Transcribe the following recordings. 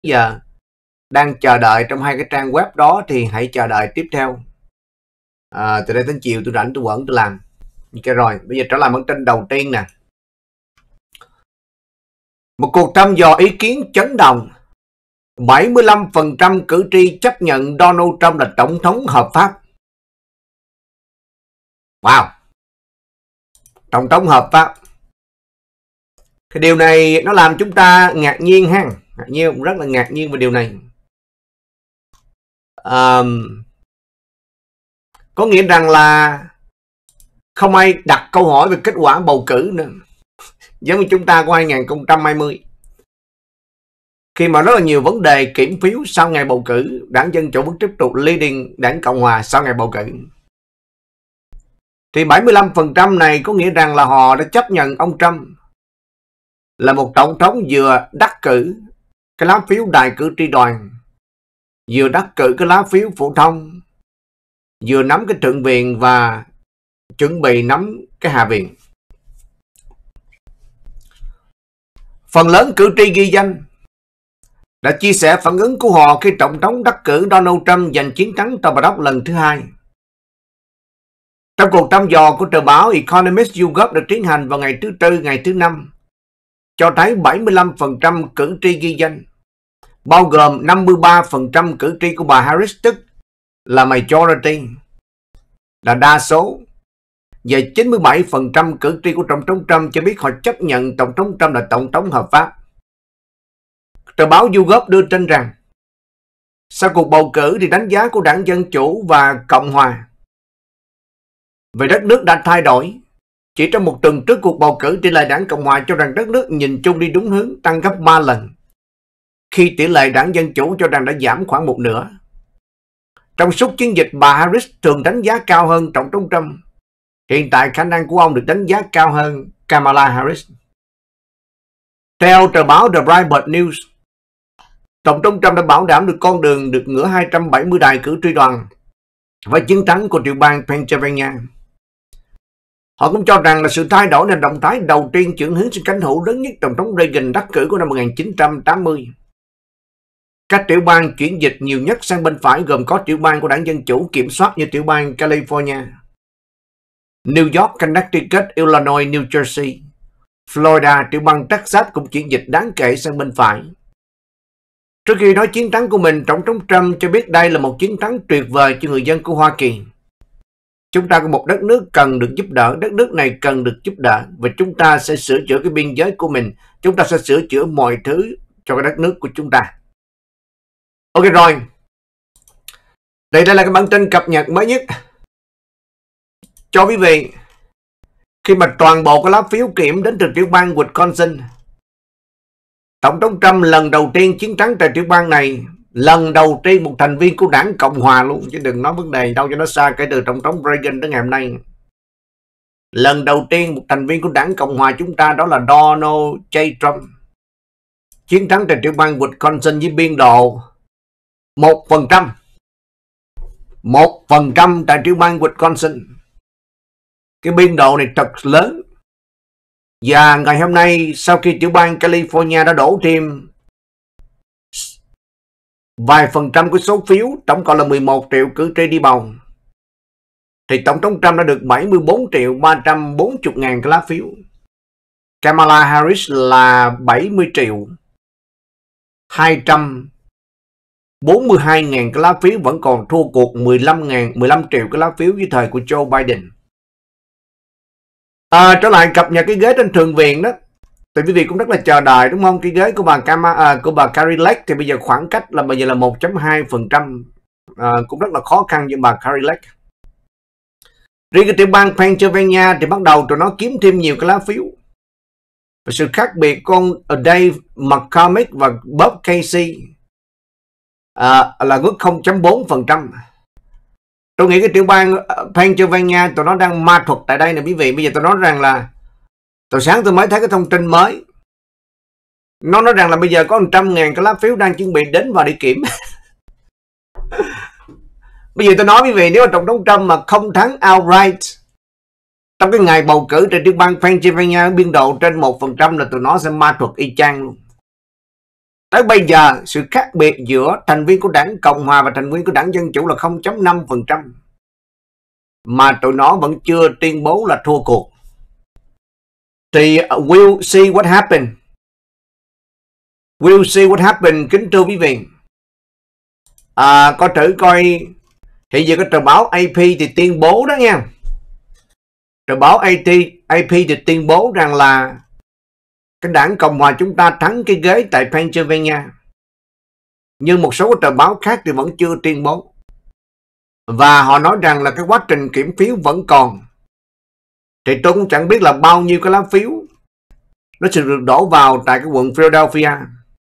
giờ đang chờ đợi trong hai cái trang web đó thì hãy chờ đợi tiếp theo. Từ đây đến chiều tôi rảnh tôi vẫn tôi làm. Ok rồi, bây giờ trở lại bản tin đầu tiên nè. Một cuộc thăm dò ý kiến chấn động. 75% cử tri chấp nhận Donald Trump là tổng thống hợp pháp. Wow. Tổng thống hợp pháp. Cái điều này nó làm chúng ta ngạc nhiên ha. Ngạc nhiên, rất là ngạc nhiên về điều này. Có nghĩa rằng là không ai đặt câu hỏi về kết quả bầu cử nữa. Giống như chúng ta của 2020. Khi mà rất là nhiều vấn đề kiểm phiếu sau ngày bầu cử, đảng Dân Chủ vẫn tiếp tục leading đảng Cộng Hòa sau ngày bầu cử. Thì 75% này có nghĩa rằng là họ đã chấp nhận ông Trump là một tổng thống vừa đắc cử cái lá phiếu đại cử tri đoàn, vừa đắc cử cái lá phiếu phổ thông, vừa nắm cái thượng viện và chuẩn bị nắm cái hạ viện. Phần lớn cử tri ghi danh đã chia sẻ phản ứng của họ khi tổng thống đắc cử Donald Trump giành chiến thắng tại Bạch Ốc lần thứ hai. Trong cuộc thăm dò của tờ báo Economist YouGov được tiến hành vào ngày thứ Tư, ngày thứ Năm, cho thấy 75% cử tri ghi danh, bao gồm 53% cử tri của bà Harris, tức là majority, là đa số, và 97% cử tri của Tổng thống Trump cho biết họ chấp nhận Tổng thống Trump là tổng thống hợp pháp. Tờ báo YouGov đưa tin rằng sau cuộc bầu cử thì đánh giá của đảng Dân Chủ và Cộng Hòa về đất nước đã thay đổi. Chỉ trong một tuần trước cuộc bầu cử, tỷ lệ đảng Cộng Hòa cho rằng đất nước nhìn chung đi đúng hướng, tăng gấp 3 lần, khi tỷ lệ đảng Dân Chủ cho rằng đã giảm khoảng một nửa. Trong suốt chiến dịch, bà Harris thường đánh giá cao hơn Tổng thống Trump. Hiện tại khả năng của ông được đánh giá cao hơn Kamala Harris. Theo tờ báo The Breitbart News, Tổng thống Trump đã bảo đảm được con đường được ngửa 270 đài cử tri đoàn với chiến thắng của tiểu bang Pennsylvania. Họ cũng cho rằng là sự thay đổi là động thái đầu tiên chuyển hướng sang cánh hữu lớn nhất Tổng thống Reagan đắc cử của năm 1980. Các tiểu bang chuyển dịch nhiều nhất sang bên phải gồm có tiểu bang của đảng Dân Chủ kiểm soát như tiểu bang California, New York, Connecticut, Illinois, New Jersey, Florida. Tiểu bang Texas cũng chuyển dịch đáng kể sang bên phải. Trước khi nói chiến thắng của mình, Tổng thống Trump cho biết đây là một chiến thắng tuyệt vời cho người dân của Hoa Kỳ. Chúng ta có một đất nước cần được giúp đỡ, đất nước này cần được giúp đỡ, và chúng ta sẽ sửa chữa cái biên giới của mình. Chúng ta sẽ sửa chữa mọi thứ cho cái đất nước của chúng ta. Ok rồi. Đây là cái bản tin cập nhật mới nhất cho quý vị. Khi mà toàn bộ cái lá phiếu kiểm đến từ tiểu bang Wisconsin, Tổng thống Trump lần đầu tiên chiến thắng tại tiểu bang này, lần đầu tiên một thành viên của đảng Cộng Hòa luôn, chứ đừng nói vấn đề đâu cho nó xa, kể từ Tổng thống Reagan đến ngày hôm nay. Lần đầu tiên một thành viên của đảng Cộng Hòa chúng ta, đó là Donald J. Trump, chiến thắng tại tiểu bang Wisconsin với biên độ 1%. 1% tại tiểu bang Wisconsin. Cái biên độ này thật lớn. Và ngày hôm nay, sau khi tiểu bang California đã đổ thêm vài % của số phiếu, tổng cộng là 11 triệu cử tri đi bầu, thì Tổng thống Trump đã được 74.340.000 cái lá phiếu. Kamala Harris là 70.242.000 cái lá phiếu, vẫn còn thua cuộc 15 triệu cái lá phiếu với thời của Joe Biden. Trở lại cập nhật cái ghế trên thượng viện đó, thì quý vị cũng rất là chờ đợi đúng không? Cái ghế của bà Kari Lake thì bây giờ khoảng cách là bây giờ là 1.2%, cũng rất là khó khăn với bà Kari Lake. Riêng cái tiểu bang Pennsylvania thì bắt đầu tụi nó kiếm thêm nhiều cái lá phiếu. Và sự khác biệt của ông Dave McCormick và Bob Casey là mức 0.4%. Tôi nghĩ cái tiểu bang Pennsylvania tụi nó đang ma thuật tại đây nè quý vị. Bây giờ tôi nói rằng là từ sáng tôi mới thấy cái thông tin mới. Nó nói rằng là bây giờ có 100.000 cái lá phiếu đang chuẩn bị đến vào đi kiểm. Bây giờ tôi nói quý vị, nếu mà Tổng thống Trump mà không thắng outright trong cái ngày bầu cử tại tiểu bang Pennsylvania biên độ trên 1% là tụi nó sẽ ma thuật y chang luôn. Tới bây giờ, sự khác biệt giữa thành viên của đảng Cộng Hòa và thành viên của đảng Dân Chủ là 0.5%. Mà tụi nó vẫn chưa tuyên bố là thua cuộc. Thì we'll see what happen. We'll see what happen, kính thưa quý vị. Coi thử coi, hiện giờ cái tờ báo AP thì tuyên bố đó nha. Tờ báo AP thì tuyên bố rằng là cái đảng Cộng Hòa chúng ta thắng cái ghế tại Pennsylvania. Nhưng một số cái tờ báo khác thì vẫn chưa tuyên bố. Và họ nói rằng là cái quá trình kiểm phiếu vẫn còn. Thì tôi cũng chẳng biết là bao nhiêu cái lá phiếu nó sẽ được đổ vào tại cái quận Philadelphia.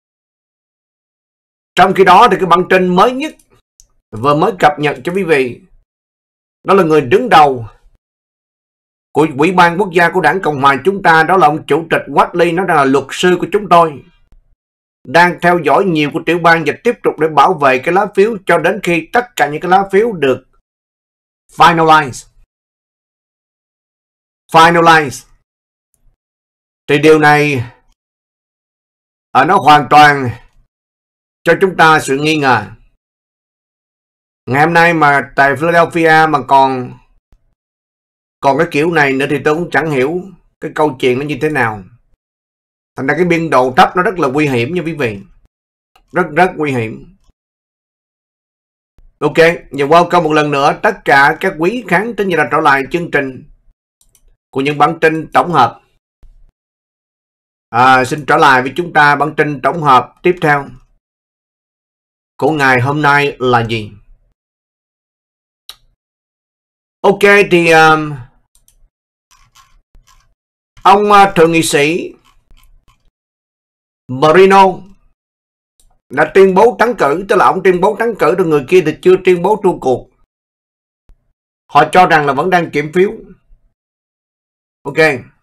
Trong khi đó thì cái bản tin mới nhất vừa mới cập nhật cho quý vị, đó là người đứng đầu của Ủy ban Quốc gia của đảng Cộng Hòa chúng ta, đó là ông Chủ tịch Whatley, nó đang là luật sư của chúng tôi, đang theo dõi nhiều của tiểu bang và tiếp tục để bảo vệ cái lá phiếu cho đến khi tất cả những cái lá phiếu được finalize. Thì điều này nó hoàn toàn cho chúng ta sự nghi ngờ. Ngày hôm nay mà tại Philadelphia mà còn cái kiểu này nữa thì tôi cũng chẳng hiểu cái câu chuyện nó như thế nào. Thành ra cái biên độ thấp nó rất là nguy hiểm nha quý vị. Rất nguy hiểm. Ok, và welcome một lần nữa tất cả các quý khán thính giả trở lại chương trình của những bản tin tổng hợp. Xin trở lại với chúng ta bản tin tổng hợp tiếp theo của ngày hôm nay là gì? Ok, thì ông thượng nghị sĩ Moreno đã tuyên bố thắng cử, tức là ông tuyên bố thắng cử, rồi người kia thì chưa tuyên bố thua cuộc. Họ cho rằng là vẫn đang kiểm phiếu. Ok.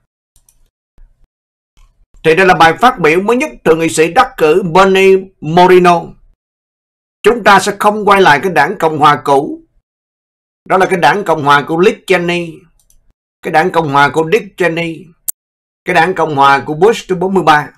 Thì đây là bài phát biểu mới nhất thượng nghị sĩ đắc cử Bernie Moreno. Chúng ta sẽ không quay lại cái đảng Cộng Hòa cũ. Đó là cái đảng Cộng Hòa của Liz Cheney, cái đảng Cộng Hòa của Dick Cheney, cái đảng Cộng Hòa của Bush thứ 43.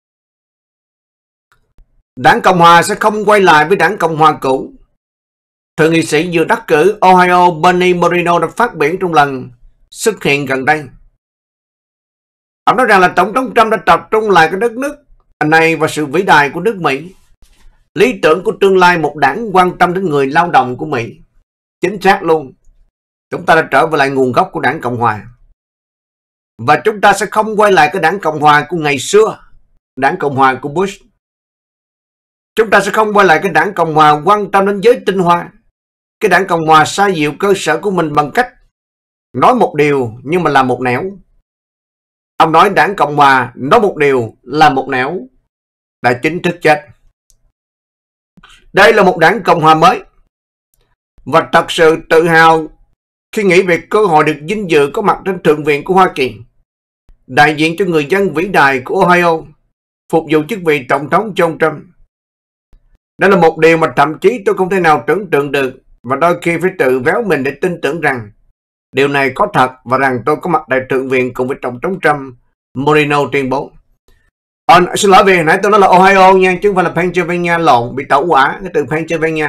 Đảng Cộng Hòa sẽ không quay lại với đảng Cộng Hòa cũ. Thượng nghị sĩ vừa đắc cử Ohio Bernie Moreno đã phát biểu trong lần xuất hiện gần đây. Ông nói rằng là Tổng thống Trump đã tập trung lại cái đất nước này và sự vĩ đại của nước Mỹ. Lý tưởng của tương lai một đảng quan tâm đến người lao động của Mỹ. Chính xác luôn. Chúng ta đã trở về lại nguồn gốc của đảng Cộng Hòa. Và chúng ta sẽ không quay lại cái đảng Cộng Hòa của ngày xưa, đảng Cộng Hòa của Bush. Chúng ta sẽ không quay lại cái đảng Cộng Hòa quan tâm đến giới tinh hoa. Cái đảng Cộng Hòa xoa dịu cơ sở của mình bằng cách nói một điều nhưng mà làm một nẻo. Ông nói đảng Cộng Hòa nói một điều làm một nẻo, đã chính thức chết. Đây là một đảng Cộng Hòa mới. Và thật sự tự hào khi nghĩ về cơ hội được vinh dự có mặt trên Thượng viện của Hoa Kỳ, đại diện cho người dân vĩ đại của Ohio, phục vụ chức vị Tổng thống John Trump. Đó là một điều mà thậm chí tôi không thể nào tưởng tượng được, và đôi khi phải tự véo mình để tin tưởng rằng điều này có thật và rằng tôi có mặt tại Thượng viện cùng với Tổng thống Trump. Moreno tuyên bố. Xin lỗi vì nãy tôi nói là Ohio nha, chứ không phải là Pennsylvania, lộn, bị tẩu hỏa cái từ Pennsylvania.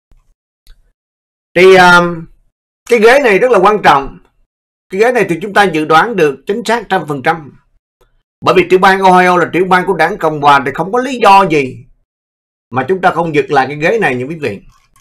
Thì cái ghế này rất là quan trọng. Cái ghế này thì chúng ta dự đoán được chính xác 100%. Bởi vì tiểu bang Ohio là tiểu bang của đảng Cộng Hòa, thì không có lý do gì mà chúng ta không giật lại cái ghế này như quý vị.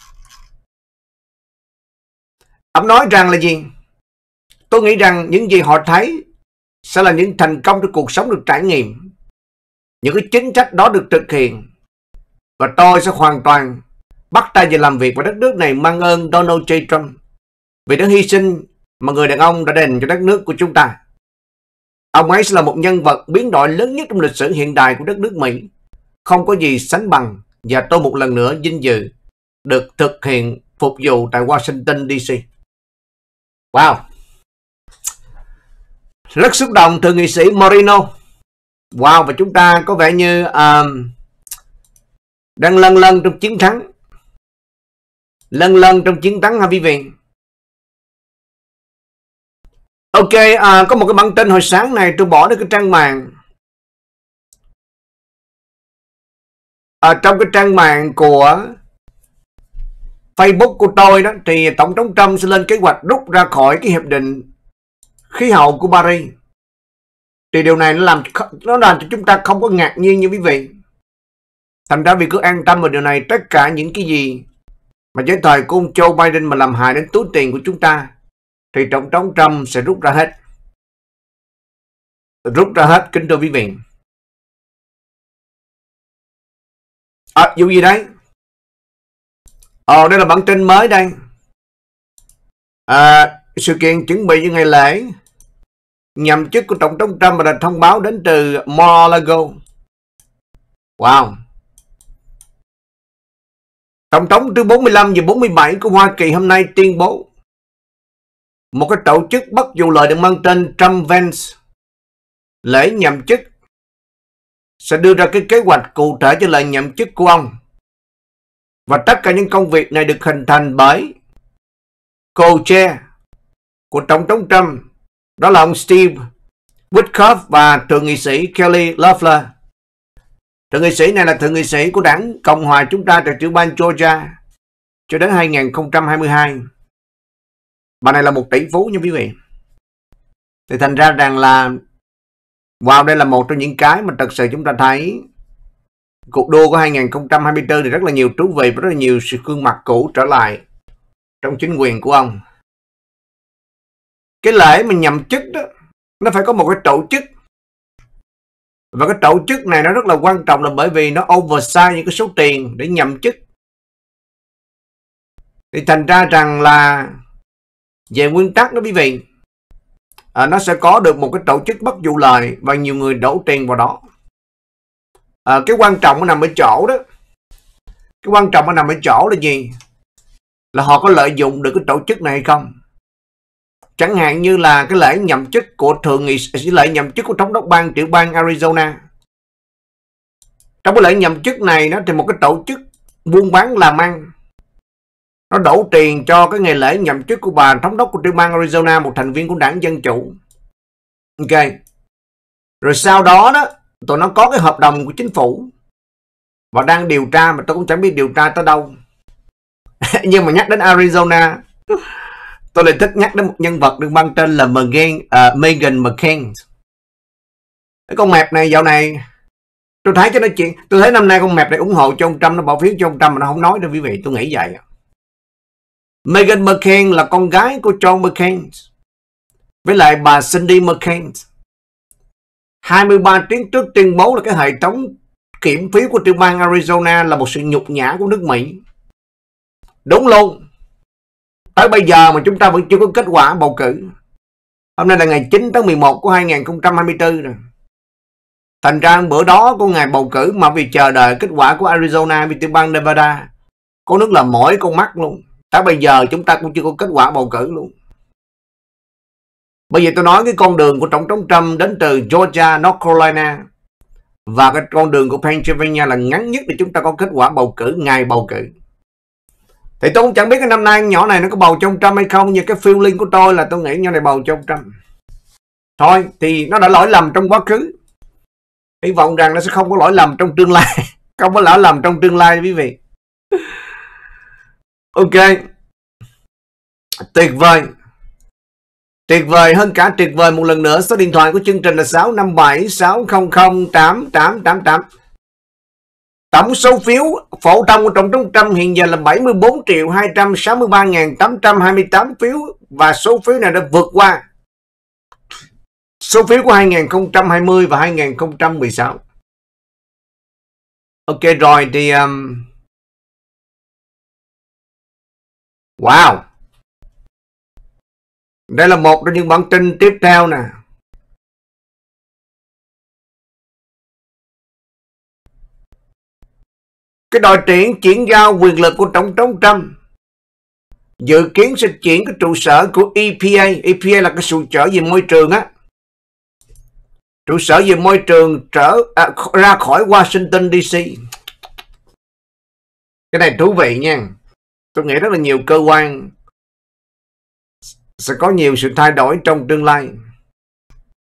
Ông nói rằng là gì? Tôi nghĩ rằng những gì họ thấy sẽ là những thành công trong cuộc sống được trải nghiệm. Những cái chính sách đó được thực hiện. Và tôi sẽ hoàn toàn bắt tay vào làm việc và đất nước này mang ơn Donald J. Trump vì đã hy sinh mà người đàn ông đã đền cho đất nước của chúng ta. Ông ấy sẽ là một nhân vật biến đổi lớn nhất trong lịch sử hiện đại của đất nước Mỹ. Không có gì sánh bằng, và tôi một lần nữa vinh dự được thực hiện phục vụ tại Washington DC. Wow. Rất xúc động thượng nghị sĩ Moreno. Wow, và chúng ta có vẻ như đang lân lân trong chiến thắng. Lân lân trong chiến thắng hả quý vị? Ok, có một cái bản tin hồi sáng này tôi bỏ đến cái trang mạng. ở trong cái trang mạng của Facebook của tôi đó, thì Tổng thống Trump sẽ lên kế hoạch rút ra khỏi cái hiệp định khí hậu của Paris. Thì điều này nó làm cho chúng ta không có ngạc nhiên như quý vị. Thành ra vì cứ an tâm vào điều này, tất cả những cái gì mà dưới thời của ông Joe Biden mà làm hại đến túi tiền của chúng ta thì Tổng thống Trump sẽ rút ra hết. Rút ra hết, kính thưa quý vị. Vụ gì đấy? Đây là bản tin mới đây. Sự kiện chuẩn bị cho ngày lễ nhậm chức của Tổng thống Trump đã thông báo đến từ Mar-a-Lago. Wow. Tổng thống thứ 45 và 47 của Hoa Kỳ hôm nay tuyên bố một cái tổ chức bất vụ lợi được mang tên Trump Vance lễ nhậm chức sẽ đưa ra cái kế hoạch cụ thể cho lễ nhậm chức của ông. Và tất cả những công việc này được hình thành bởi co-chair của Tổng thống Trump, đó là ông Steve Witkoff và thượng nghị sĩ Kelly Loeffler. Thượng nghị sĩ này là thượng nghị sĩ của đảng Cộng hòa chúng ta tại tiểu bang Georgia cho đến 2022. Bà này là một tỷ phú nha quý vị. Thì thành ra rằng là wow, đây là một trong những cái mà thật sự chúng ta thấy cuộc đua của 2024 thì rất là nhiều thú vị và rất là nhiều sự gương mặt cũ trở lại trong chính quyền của ông. Cái lễ mà nhậm chức đó, nó phải có một cái tổ chức. Và cái tổ chức này nó rất là quan trọng là bởi vì nó oversight những cái số tiền để nhậm chức. Thì thành ra rằng là về nguyên tắc đó quý vị, nó sẽ có được một cái tổ chức bất vụ lợi và nhiều người đổ tiền vào đó. Cái quan trọng nó nằm ở chỗ đó. Cái quan trọng nó nằm ở chỗ là gì? Là họ có lợi dụng được cái tổ chức này hay không? Chẳng hạn như là cái lễ nhậm chức của lễ nhậm chức của thống đốc bang tiểu bang Arizona. Trong cái lễ nhậm chức này đó thì một cái tổ chức buôn bán làm ăn nó đổ tiền cho cái ngày lễ nhậm chức của bà thống đốc của tiểu bang Arizona, một thành viên của đảng Dân Chủ. Ok. Rồi sau đó đó, tụi nó có cái hợp đồng của chính phủ và đang điều tra, mà tôi cũng chẳng biết điều tra tới đâu. Nhưng mà nhắc đến Arizona, tôi lại thích nhắc đến một nhân vật được mang tên là Meghan McCain. Cái con mẹp này dạo này tôi thấy cho nó chuyện, tôi thấy năm nay con mẹp này ủng hộ cho ông Trump, nó bỏ phiếu cho ông Trump mà nó không nói đâu quý vị, tôi nghĩ vậy. Meghan McCain là con gái của John McCain với lại bà Cindy McCain. 23 tiếng trước tuyên bố là cái hệ thống kiểm phiếu của tiểu bang Arizona là một sự nhục nhã của nước Mỹ. Đúng luôn. Tới bây giờ mà chúng ta vẫn chưa có kết quả bầu cử. Hôm nay là ngày 9 tháng 11 của 2024 rồi. Thành ra bữa đó có ngày bầu cử mà vì chờ đợi kết quả của Arizona với tiểu bang Nevada, có nước là mỏi con mắt luôn. Tới bây giờ chúng ta cũng chưa có kết quả bầu cử luôn. Bây giờ tôi nói cái con đường của Tổng thống Trump đến từ Georgia, North Carolina và cái con đường của Pennsylvania là ngắn nhất để chúng ta có kết quả bầu cử, ngày bầu cử. Thì tôi cũng chẳng biết cái năm nay nhỏ này nó có bầu cho ông Trump hay không, nhưng cái feeling của tôi là tôi nghĩ nhỏ này bầu cho ông Trump. Thôi thì nó đã lỗi lầm trong quá khứ, hy vọng rằng nó sẽ không có lỗi lầm trong tương lai. Không có lỗi lầm trong tương lai quý vị. Ok. Tuyệt vời. Tuyệt vời hơn cả tuyệt vời một lần nữa. Số điện thoại của chương trình là 657 600 8888. Tổng số phiếu phổ thông của Tổng thống Trump hiện giờ là 74.263.828 phiếu. Và số phiếu này đã vượt qua số phiếu của 2020 và 2016. Ok rồi thì wow. Đây là một trong những bản tin tiếp theo nè. Cái đội tuyển chuyển giao quyền lực của Tổng thống Trump dự kiến sẽ chuyển cái trụ sở của EPA. EPA là cái trụ sở về môi trường á. Trụ sở về môi trường ra khỏi Washington DC. Cái này thú vị nha. Tôi nghĩ rất là nhiều cơ quan sẽ có nhiều sự thay đổi trong tương lai.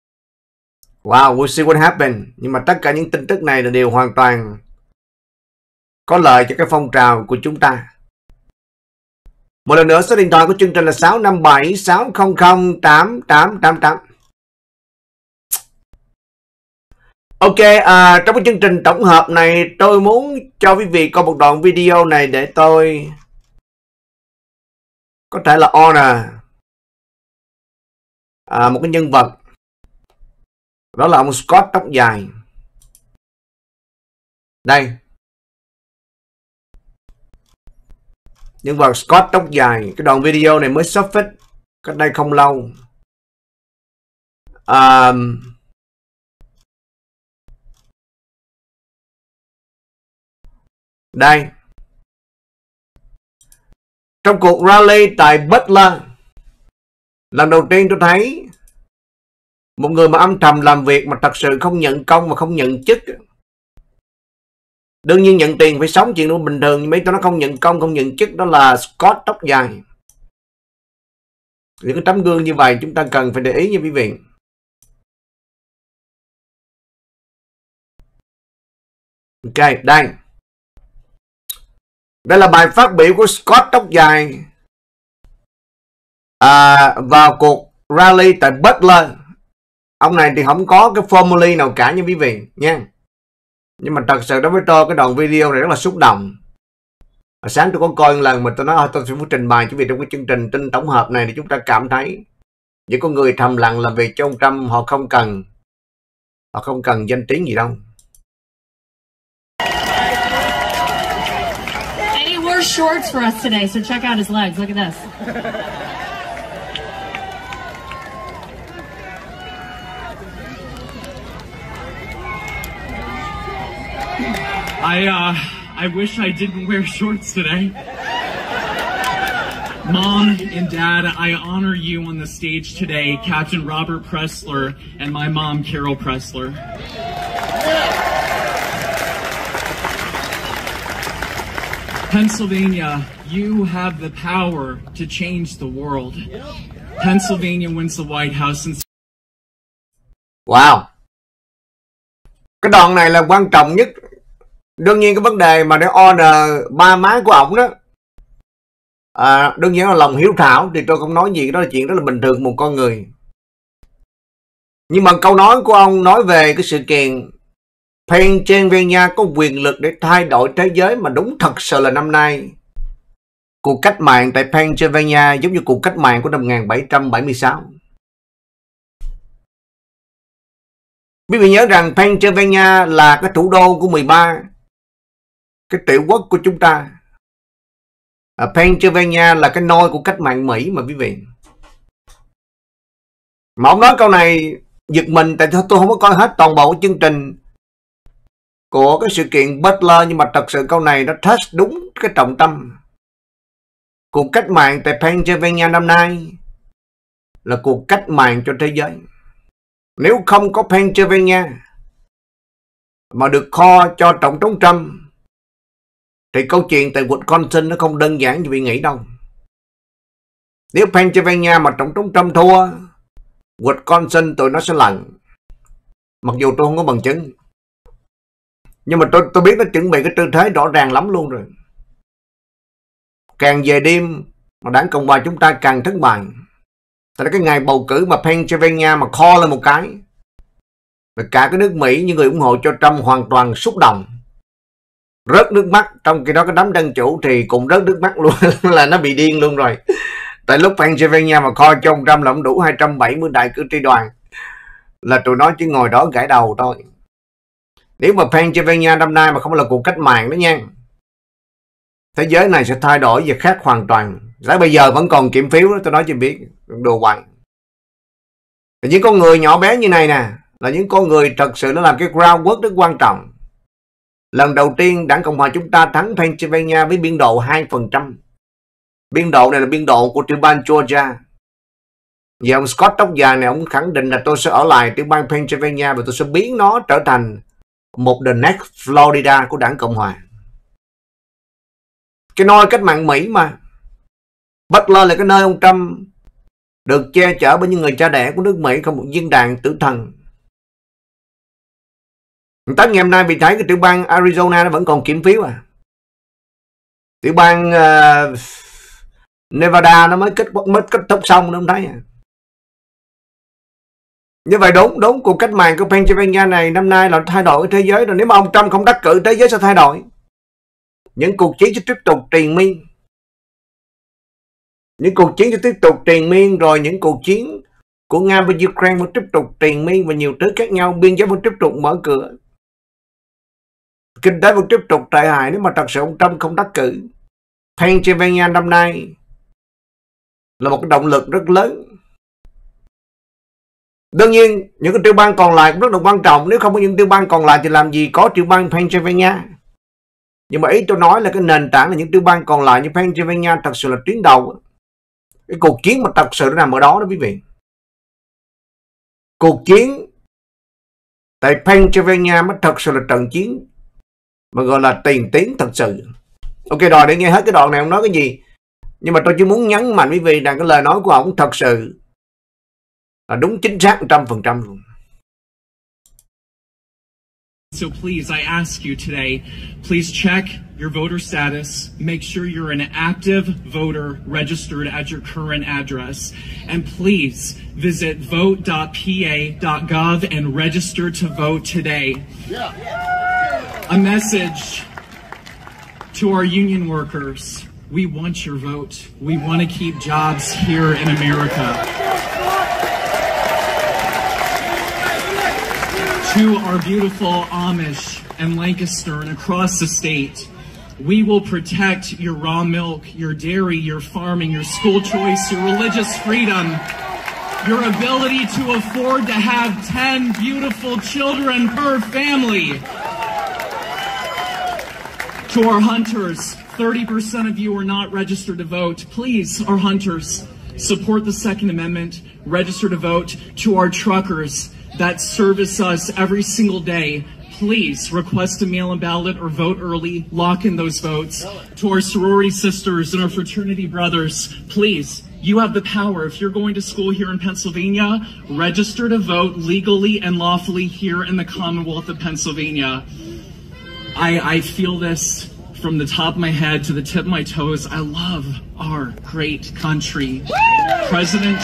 Wow, we'll see what happens. Nhưng mà tất cả những tin tức này là đều hoàn toàn có lợi cho cái phong trào của chúng ta. Một lần nữa, số điện thoại của chương trình là 657 600 8888. Ok, trong cái chương trình tổng hợp này tôi muốn cho quý vị coi một đoạn video này để tôi có thể là honor một cái nhân vật. Đó là ông Scott tóc dài. Đây. Nhân vật Scott tóc dài. Cái đoạn video này mới surface cách đây không lâu. Đây. Trong cuộc rally tại Butler, lần đầu tiên tôi thấy một người mà âm thầm làm việc mà thật sự không nhận công mà không nhận chức. Đương nhiên nhận tiền phải sống chuyện đó bình thường, nhưng mấy tôi nó không nhận công không nhận chức, đó là Scott tóc dài. Những cái tấm gương như vậy chúng ta cần phải để ý nha quý vị. Ok, đây. Đây là bài phát biểu của Scott tóc dài vào cuộc rally tại Butler. Ông này thì không có cái formula nào cả nha quý vị nha. Nhưng mà thật sự đối với tôi cái đoạn video này rất là xúc động. Sáng tôi có coi một lần mà tôi nói tôi sẽ muốn trình bày quý vị trong cái chương trình tin tổng hợp này, thì chúng ta cảm thấy những con người thầm lặng làm việc cho ông Trump, họ không cần danh tiếng gì đâu. And he wore shorts for us today, so check out his legs. Look at this. I wish I didn't wear shorts today. Mom and Dad, I honor you on the stage today, Captain Robert Pressler and my mom, Carol Pressler. Pennsylvania, you have the power to change the world. Pennsylvania wins the White House. Wow. Cái đoạn này là quan trọng nhất. Đương nhiên cái vấn đề mà để honor ba má của ổng đó, đương nhiên là lòng hiếu thảo, thì tôi không nói gì, đó là chuyện rất là bình thường một con người. Nhưng mà câu nói của ông nói về cái sự kiện Pennsylvania có quyền lực để thay đổi thế giới, mà đúng thật sự là năm nay cuộc cách mạng tại Pennsylvania giống như cuộc cách mạng của năm 1776. Quý vị nhớ rằng Pennsylvania là cái thủ đô của 13 cái tiểu quốc của chúng ta. Pennsylvania là cái nôi của cách mạng Mỹ mà quý vị. Mà ông nói câu này giật mình, tại tôi không có coi hết toàn bộ chương trình của cái sự kiện Butler, nhưng mà thật sự câu này nó touch đúng cái trọng tâm. Cuộc cách mạng tại Pennsylvania năm nay là cuộc cách mạng cho thế giới. Nếu không có Pennsylvania mà được kho cho Tổng thống Trump, thì câu chuyện tại Wisconsin nó không đơn giản như vị nghĩ đâu. Nếu Pennsylvania mà Tổng thống Trump thua, Wisconsin tụi nó sẽ lận. Mặc dù tôi không có bằng chứng, nhưng mà tôi biết nó chuẩn bị cái tư thế rõ ràng lắm luôn rồi. Càng về đêm mà đảng Cộng hòa chúng ta càng thất bại. Tại cái ngày bầu cử mà Pennsylvania mà kho lên một cái, rồi cả cái nước Mỹ, những người ủng hộ cho Trump hoàn toàn xúc động, rớt nước mắt. Trong khi đó cái đám dân chủ thì cũng rớt nước mắt luôn. Là nó bị điên luôn rồi. Tại lúc Pennsylvania mà kho cho ông Trump là ông đủ 270 đại cử tri đoàn, là tụi nó chỉ ngồi đó gãi đầu thôi. Nếu mà Pennsylvania năm nay mà không là cuộc cách mạng đó nha, thế giới này sẽ thay đổi và khác hoàn toàn. Giá bây giờ vẫn còn kiểm phiếu đó, tôi nói cho biết, đồ hoài. Những con người nhỏ bé như này nè, là những con người thật sự nó làm cái groundwork rất quan trọng. Lần đầu tiên đảng Cộng hòa chúng ta thắng Pennsylvania với biên độ 2%. Biên độ này là biên độ của tiểu bang Georgia. Và ông Scott tóc dài này, ông khẳng định là tôi sẽ ở lại tiểu bang Pennsylvania và tôi sẽ biến nó trở thành một the next Florida của đảng Cộng hòa. Cái nôi cách mạng Mỹ mà. Butler là cái nơi ông Trump được che chở bởi những người cha đẻ của nước Mỹ, không một viên đạn tử thần. Tới ngày hôm nay bị thấy cái tiểu bang Arizona nó vẫn còn kiểm phiếu à. Tiểu bang Nevada nó mới kết thúc xong, đúng không thấy? Như vậy đúng cuộc cách mạng của Pennsylvania này năm nay là thay đổi thế giới rồi. Nếu mà ông Trump không đắc cử, thế giới sẽ thay đổi. Những cuộc chiến sẽ tiếp tục triền miên. Những cuộc chiến sẽ tiếp tục triền miên, rồi những cuộc chiến của Nga và Ukraine vẫn tiếp tục triền miên và nhiều thứ khác nhau. Biên giới vẫn tiếp tục mở cửa. Kinh tế vẫn tiếp tục tệ hại nếu mà thật sự ông Trump không đắc cử. Pennsylvania năm nay là một cái động lực rất lớn. Đương nhiên những cái tiểu bang còn lại cũng rất là quan trọng. Nếu không có những tiểu bang còn lại thì làm gì có tiểu bang Pennsylvania. Nhưng mà ý tôi nói là cái nền tảng là những tiểu bang còn lại như Pennsylvania thật sự là tuyến đầu. Cái cuộc chiến mà thật sự nó nằm ở đó quý vị. Cuộc chiến tại Pennsylvania mới thật sự là trận chiến mà gọi là tiền tiến thật sự. Ok rồi, để nghe hết cái đoạn này ông nói cái gì. Nhưng mà tôi chỉ muốn nhấn mạnh quý vị rằng cái lời nói của ông thật sự là đúng chính xác 100% luôn. So please, I ask you today, please check your voter status. Make sure you're an active voter registered at your current address. And please visit vote.pa.gov and register to vote today. A message to our union workers. We want your vote. We want to keep jobs here in America. To our beautiful Amish and Lancaster and across the state, we will protect your raw milk, your dairy, your farming, your school choice, your religious freedom, your ability to afford to have 10 beautiful children per family. To our hunters, 30% of you are not registered to vote. Please, our hunters, support the Second Amendment, register to vote. To our truckers that service us every single day, please request a mail-in ballot or vote early, lock in those votes. To our sorority sisters and our fraternity brothers, please, you have the power. If you're going to school here in Pennsylvania, register to vote legally and lawfully here in the Commonwealth of Pennsylvania. I feel this from the top of my head to the tip of my toes. I love our great country. President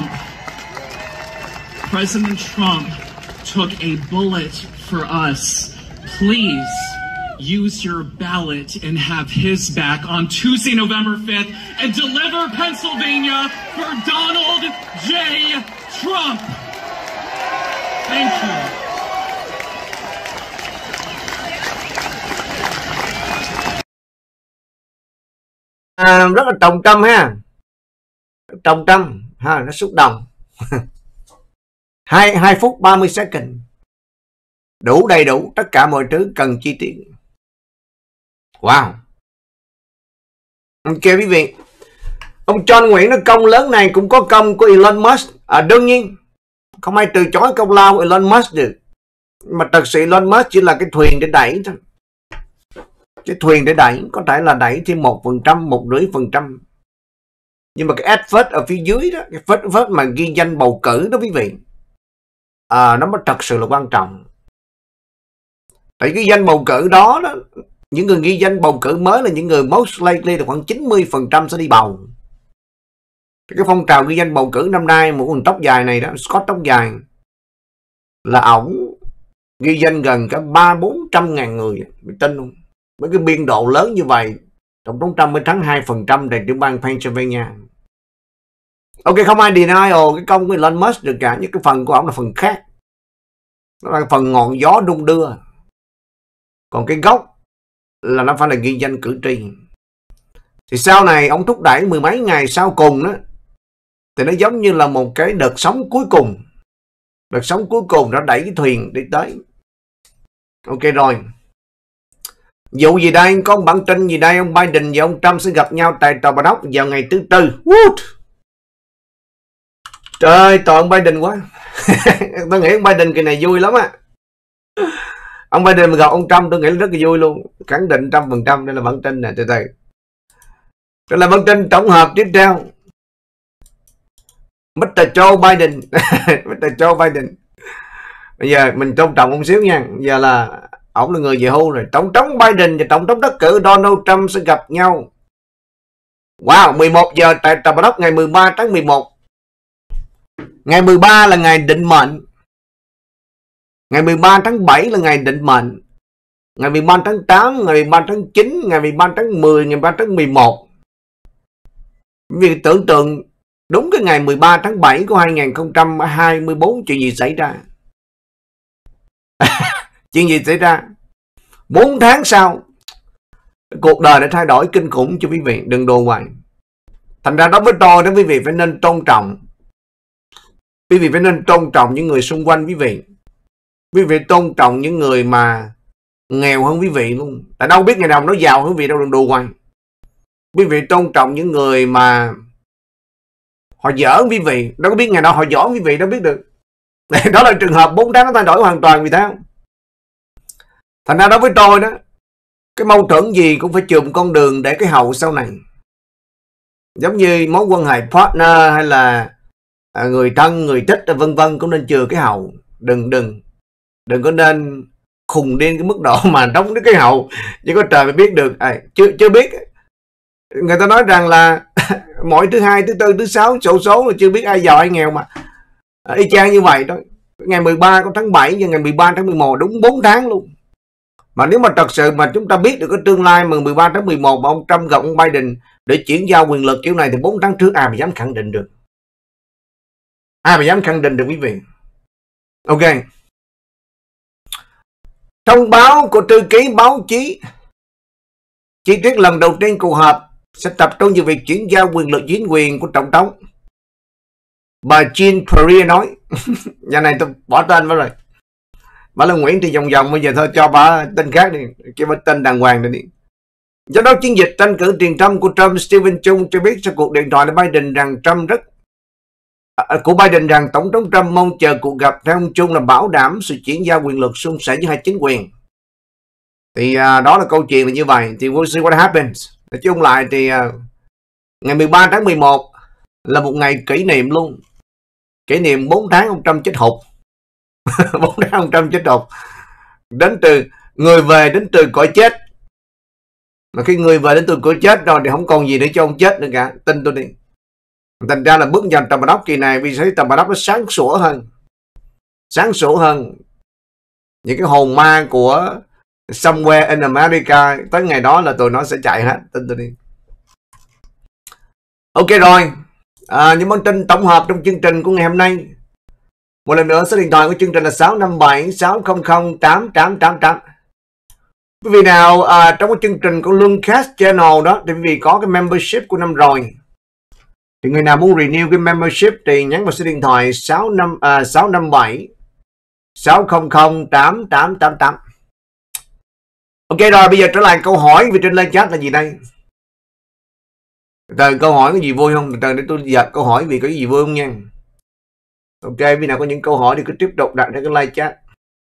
Trump took a bullet for us. Please use your ballot and have his back on Tuesday, November 5th, and deliver Pennsylvania for Donald J. Trump. Thank you. Rất là trọng tâm ha. Trọng tâm ha, nó xúc động. 2 phút 30 second. Đủ đầy đủ tất cả mọi thứ cần chi tiết. Wow. Ok quý vị. Ông John Nguyễn nói công lớn này cũng có công của Elon Musk. Đương nhiên không ai từ chối công lao của Elon Musk được. Mà thật sự Elon Musk chỉ là cái thuyền để đẩy thôi. Cái thuyền để đẩy, có thể là đẩy thêm 1%, 1,5%. Nhưng mà cái effort ở phía dưới đó, cái effort mà ghi danh bầu cử đó quý vị, nó mới thật sự là quan trọng. Tại ghi danh bầu cử đó, những người ghi danh bầu cử mới là những người most likely là khoảng 90% sẽ đi bầu. Cái phong trào ghi danh bầu cử năm nay, một con tóc dài này đó, Scott tóc dài, là ổng ghi danh gần cả 300-400 ngàn người. Mình tin không? Với cái biên độ lớn như vậy, Tổng thống Trump mới thắng 2% tại tiểu bang Pennsylvania. Ok, không ai deny cái công của Elon Musk được cả, nhưng cái phần của ông là phần khác. Nó là phần ngọn gió đung đưa. Còn cái gốc là nó phải là ghi danh cử tri. Thì sau này ông thúc đẩy 10 mấy ngày sau cùng đó, thì nó giống như là một cái đợt sóng cuối cùng. Đợt sóng cuối cùng nó đẩy cái thuyền đi tới. Ok rồi. Vụ gì đây? Có bản tin gì đây? Ông Biden và ông Trump sẽ gặp nhau tại Tòa Bạch Ốc vào ngày thứ Tư. Woot! Trời ơi, tội ông Biden quá. Tôi nghĩ ông Biden kỳ này vui lắm á. Ông Biden mà gặp ông Trump tôi nghĩ rất là vui luôn. Khẳng định 100%. Đây là bản tin nè, từ từ. Đây là bản tin tổng hợp tiếp theo. Mr. Joe Biden. Mr. Joe Biden. Bây giờ mình tôn trọng ông xíu nha. Giờ là Ông là người về hưu rồi. Tổng thống Biden và tổng thống đắc cử Donald Trump sẽ gặp nhau. Wow, 11 giờ tại Tòa Bạch Ốc ngày 13 tháng 11. Ngày 13 là ngày định mệnh. Ngày 13 tháng 7 là ngày định mệnh. Ngày 13 tháng 8, ngày 13 tháng 9, ngày 13 tháng 10, ngày 13 tháng 11. Vì tưởng tượng đúng cái ngày 13 tháng 7 của 2024 chuyện gì xảy ra? Chuyện gì xảy ra? 4 tháng sau, cuộc đời đã thay đổi kinh khủng cho quý vị, đừng đùa hoài. Thành ra đó với tôi đó, quý vị phải nên tôn trọng. Quý vị phải nên tôn trọng những người xung quanh quý vị. Quý vị tôn trọng những người mà nghèo hơn quý vị luôn. Tại đâu biết ngày nào nó giàu hơn quý vị đâu, đừng đùa hoài. Quý vị tôn trọng những người mà họ dở quý vị, đâu có biết ngày nào họ giỏi quý vị đâu biết được. Đó là trường hợp 4 tháng nó thay đổi hoàn toàn vì thế. Thành ra đó với tôi đó, cái mâu thuẫn gì cũng phải chùm con đường để cái hậu sau này. Giống như mối quan hệ partner hay là người thân, người thích vân vân cũng nên chừa cái hậu. Đừng có nên khùng điên cái mức độ mà đóng cái hậu. Chỉ có trời mới biết được. Chưa biết. Người ta nói rằng là mỗi thứ hai, thứ tư, thứ sáu số là chưa biết ai giàu ai nghèo mà. Y chang như vậy đó. Ngày 13 tháng 7 và ngày 13 tháng 11 đúng 4 tháng luôn. Mà nếu mà thật sự mà chúng ta biết được cái tương lai mà 13 tháng 11 mà ông Trump gặp ông Biden để chuyển giao quyền lực kiểu này thì 4 tháng trước ai mà dám khẳng định được? Ai mà dám khẳng định được quý vị? Ok. Thông báo của thư ký báo chí. Chi tiết lần đầu tiên cuộc họp sẽ tập trung vào việc chuyển giao quyền lực chính quyền của tổng thống. Bà Jean Pierre nói. Nhà này tôi bỏ tên vào rồi. Bà là Nguyễn Thị Vòng Vòng, bây giờ thôi cho bà tên khác đi, cho bà tên đàng hoàng đi. Do đó chiến dịch tranh cử tiền Trump của Trump, Stephen Chung cho biết sau cuộc điện thoại với Biden rằng tổng thống Trump mong chờ cuộc gặp theo ông Chung là bảo đảm sự chuyển giao quyền lực suôn sẻ giữa hai chính quyền. Thì đó là câu chuyện là như vậy. Thì we'll see what happens. Nói chung lại thì ngày 13 tháng 11 là một ngày kỷ niệm luôn. Kỷ niệm 4 tháng ông Trump chết hụt. 4 tháng ông Trump chết hụt. Đến từ người về đến từ cõi chết. Mà khi người về đến từ cõi chết rồi thì không còn gì để cho ông chết nữa cả. Tin tôi đi. Thành ra là bước vào Tòa Bạch Ốc kỳ này vì thấy Tòa Bạch Ốc nó sáng sủa hơn. Sáng sủa hơn. Những cái hồn ma của Somewhere in America, tới ngày đó là tụi nó sẽ chạy hết. Tin tôi đi. Ok rồi. Những thông tin tổng hợp trong chương trình của ngày hôm nay. Một lần nữa số điện thoại của chương trình là 657 600 8888. Quý vị nào trong cái chương trình của Looncast Channel đó thì quý vị có cái membership của năm rồi. Thì người nào muốn renew cái membership thì nhắn vào số điện thoại 657 600 8888. Ok rồi, bây giờ trở lại câu hỏi vì trên live chat là gì đây? Từ câu hỏi có gì vui không? Từ để tôi dập câu hỏi vì có gì vui không nha. Ok, vì nào có những câu hỏi thì cứ tiếp tục đặt ra cái live chat.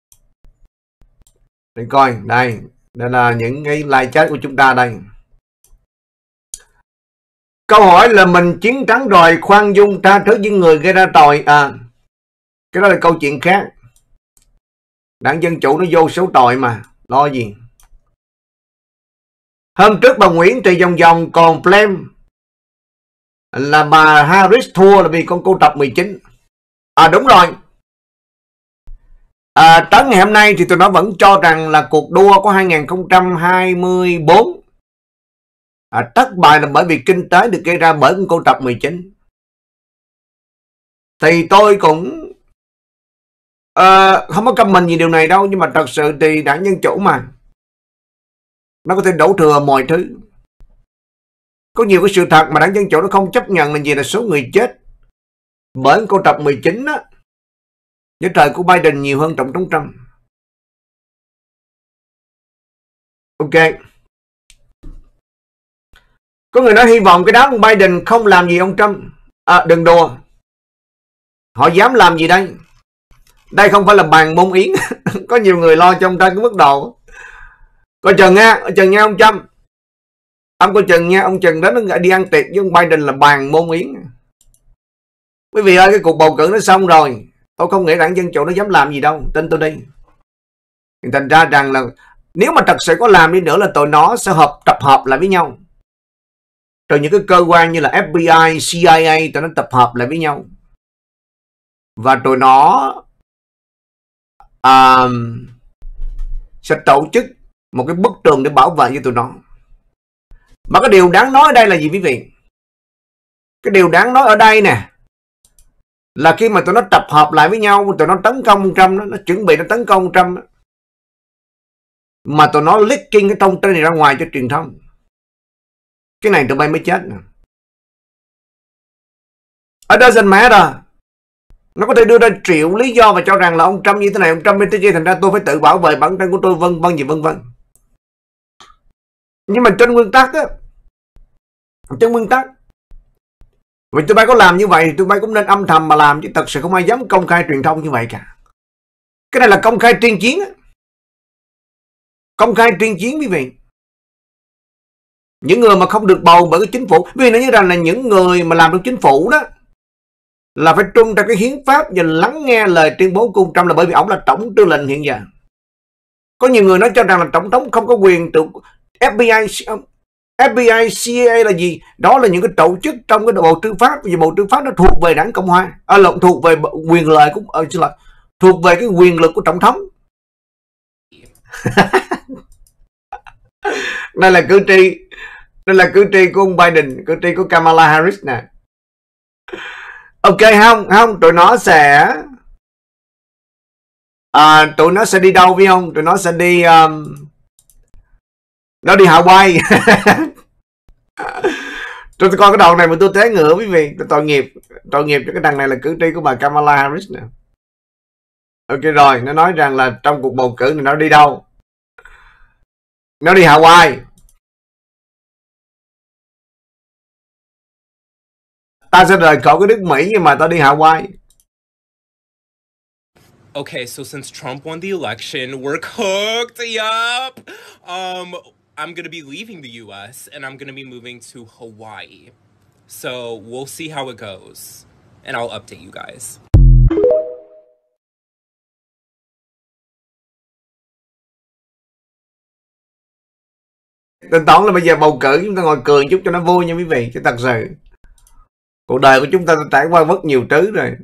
Để coi, đây là những cái live chat của chúng ta đây. Câu hỏi là mình chiến thắng rồi, khoan dung tha thứ với người gây ra tội. Cái đó là câu chuyện khác. Đảng Dân Chủ nó vô số tội mà, lo gì. Hôm trước bà Nguyễn Thị Vòng Vòng còn blame là bà Harris thua là vì con cô tập 19. Đúng rồi. Tới ngày hôm nay thì tụi nó vẫn cho rằng là cuộc đua của 2024 thất bại là bởi vì kinh tế được gây ra bởi con cô tập 19. Thì tôi cũng không có comment gì điều này đâu, nhưng mà thật sự thì Đảng Dân Chủ mà nó có thể đổ thừa mọi thứ. Có nhiều cái sự thật mà Đảng Dân Chủ nó không chấp nhận là gì là số người chết bởi cô tập 19 á, với trời của Biden nhiều hơn tổng thống Trump. Ok. Có người nói hy vọng cái đám Biden không làm gì ông Trump. Đừng đùa. Họ dám làm gì đây? Đây không phải là bàn môn yến. Có nhiều người lo cho ông ta cái mức độ. Coi chừng nha, ông Trump. Ông coi chừng nha, ông chừng đó nó đi ăn tiệc với ông Biden là bàn môn yến. Quý vị ơi, cái cuộc bầu cử nó xong rồi. Tôi không nghĩ Đảng Dân Chủ nó dám làm gì đâu, tin tôi đi. Thành ra rằng là nếu mà thật sự có làm đi nữa là tụi nó sẽ tập hợp lại với nhau. Rồi những cái cơ quan như là FBI, CIA, tụi nó tập hợp lại với nhau. Và tụi nó sẽ tổ chức một cái bức tường để bảo vệ cho tụi nó. Mà cái điều đáng nói ở đây là gì quý vị? Cái điều đáng nói ở đây nè là khi mà tụi nó tập hợp lại với nhau, tụi nó tấn công ông Trump đó, nó chuẩn bị nó tấn công ông Trump đó, mà tụi nó leaking cái thông tin này ra ngoài cho truyền thông. Cái này tụi bay mới chết nè. It doesn't matter. Nó có thể đưa ra triệu lý do và cho rằng là ông Trump như thế này, ông Trump như thế kia, thành ra tôi phải tự bảo vệ bản thân của tôi, vân vân gì vân vân. Nhưng mà trên nguyên tắc á, trên nguyên tắc, vì tụi bay có làm như vậy thì tụi bay cũng nên âm thầm mà làm, chứ thật sự không ai dám công khai truyền thông như vậy cả. Cái này là công khai tuyên chiến á. Công khai tuyên chiến quý vị. Những người mà không được bầu bởi cái chính phủ, vì nó như rằng là những người mà làm trong chính phủ đó là phải tuân theo cái hiến pháp và lắng nghe lời tuyên bố của ông Trump, là bởi vì ông là tổng tư lệnh hiện giờ. Có nhiều người nói cho rằng là tổng thống không có quyền tự FBI, CIA là gì? Đó là những cái tổ chức trong cái bộ tư pháp, vì bộ tư pháp nó thuộc về đảng Cộng hòa, thuộc về quyền lợi của thuộc về cái quyền lực của tổng thống. Đây là cử tri của ông Biden, cử tri của Kamala Harris nè. Ok không, tụi nó sẽ đi đâu phải không? Tụi nó sẽ đi nó đi Hawaii. Tôi coi cái đoạn này mà tôi té ngựa quý vị, tội nghiệp cho cái thằng này là cử tri của bà Kamala Harris nè. Ok rồi, nó nói rằng là trong cuộc bầu cử này nó đi đâu? Nó đi Hawaii. Ta sẽ rời khỏi cái nước Mỹ nhưng mà ta đi Hawaii. Okay, so since Trump won the election, we're cooked. Yup. I'm gonna be leaving the U.S. and I'm gonna be moving to Hawaii. So we'll see how it goes, and I'll update you guys. Tính toán là bây giờ bầu cử chúng ta ngồi cười chút cho nó vui nha quý vị, chứ thật sự cuộc đời của chúng ta trải qua rất nhiều thứ rồi.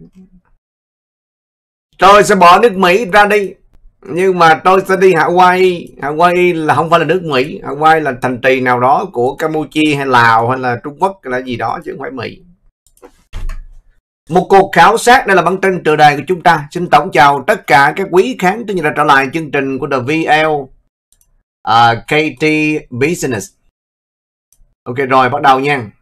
Tôi sẽ bỏ nước Mỹ ra đi, nhưng mà tôi sẽ đi Hawaii. Hawaii là không phải là nước Mỹ. Hawaii là thành trì nào đó của Campuchia hay Lào hay là Trung Quốc hay là gì đó, chứ không phải Mỹ. Một cuộc khảo sát, đây là bản tin tựa đề của chúng ta. Xin tổng chào tất cả các quý khán tất nhiên là trở lại chương trình của The VL KT Business. Ok rồi, bắt đầu nha.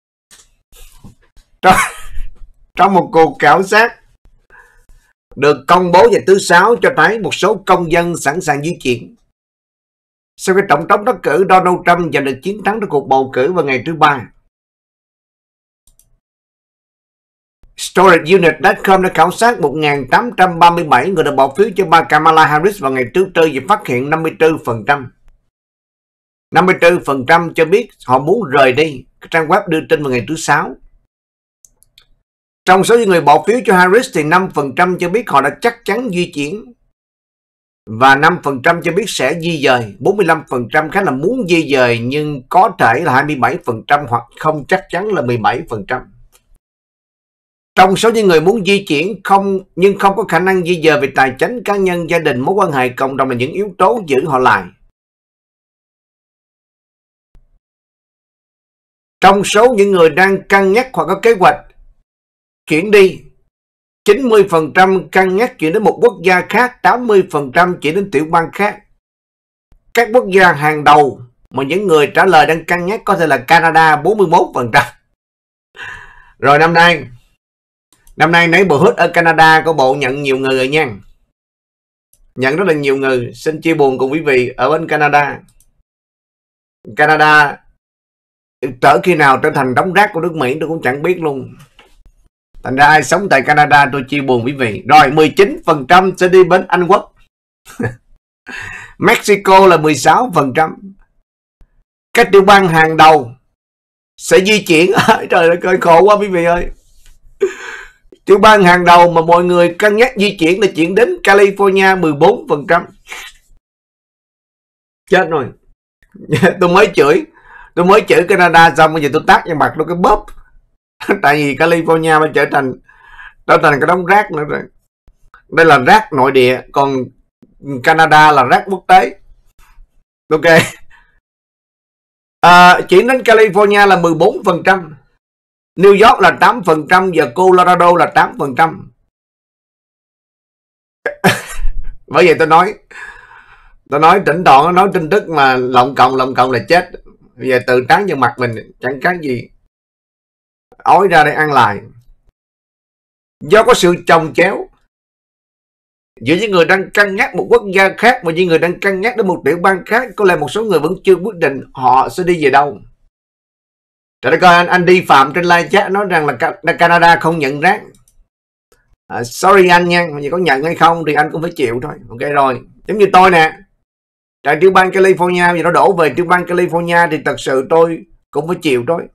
Trong một cuộc khảo sát được công bố vào thứ Sáu cho thấy một số công dân sẵn sàng di chuyển sau khi tổng thống đắc cử Donald Trump giành được chiến thắng trong cuộc bầu cử vào ngày thứ Ba. StorageUnit.com đã khảo sát 1.837 người đã bỏ phiếu cho bà Kamala Harris vào ngày thứ Tư và phát hiện 54% cho biết họ muốn rời đi. Cái trang web đưa tin vào ngày thứ Sáu. Trong số những người bỏ phiếu cho Harris thì 5% cho biết họ đã chắc chắn di chuyển và 5% cho biết sẽ di dời. 45% khá là muốn di dời nhưng có thể là 27% hoặc không chắc chắn là 17%. Trong số những người muốn di chuyển nhưng không có khả năng di dời vì tài chính cá nhân, gia đình, mối quan hệ cộng đồng là những yếu tố giữ họ lại. Trong số những người đang cân nhắc hoặc có kế hoạch chuyển đi, 90% cân nhắc chuyển đến một quốc gia khác, 80% chuyển đến tiểu bang khác. Các quốc gia hàng đầu mà những người trả lời đang cân nhắc có thể là Canada 41%. Rồi năm nay neighborhood ở Canada có bộ nhận nhiều người rồi nha. Nhận rất là nhiều người. Xin chia buồn cùng quý vị ở bên Canada. Canada trở khi nào trở thành đống rác của nước Mỹ tôi cũng chẳng biết luôn. Thành ra ai sống tại Canada tôi chia buồn quý vị. Rồi 19% sẽ đi bên Anh Quốc. Mexico là 16%. Các tiểu bang hàng đầu sẽ di chuyển. Trời ơi khổ quá quý vị ơi. Tiểu bang hàng đầu mà mọi người cân nhắc di chuyển là chuyển đến California 14%. Chết rồi. Tôi mới chửi Canada xong bây giờ tôi tát vào mặt nó cái bóp. Tại vì California mới trở thành cái đống rác nữa rồi. Đây là rác nội địa, còn Canada là rác quốc tế. Ok. Chỉ đến California là 14%, New York là 8% và Colorado là 8%. Bởi vậy tôi nói thỉnh thoảng nó nói tin tức mà lộng cộng là chết. Bây giờ tự tán vào mặt mình chẳng khác gì ói ra để ăn lại. Do có sự chồng chéo giữa những người đang cân nhắc một quốc gia khác và những người đang cân nhắc đến một tiểu bang khác, có lẽ một số người vẫn chưa quyết định họ sẽ đi về đâu. Trời đất ơi, anh đi Phạm trên live chat nói rằng là Canada không nhận rác. Sorry anh nha, mà có nhận hay không thì anh cũng phải chịu thôi. Ok rồi, giống như tôi nè, tại tiểu bang California vì nó đổ về tiểu bang California thì thật sự tôi cũng phải chịu thôi.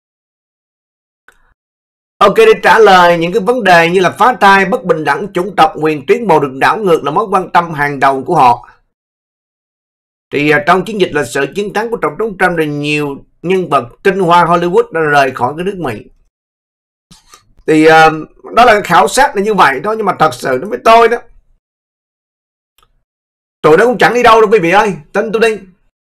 Ok, để trả lời những cái vấn đề như là phá thai, bất bình đẳng chủng tộc, quyền tiến bộ được đảo ngược là mối quan tâm hàng đầu của họ. Thì trong chiến dịch lịch sử chiến thắng của Tổng thống Trump thì nhiều nhân vật tinh hoa Hollywood đã rời khỏi cái nước Mỹ. Thì đó là khảo sát là như vậy thôi, nhưng mà thật sự đối với tôi đó, tụi nó cũng chẳng đi đâu đâu quý vị ơi, tin tôi đi.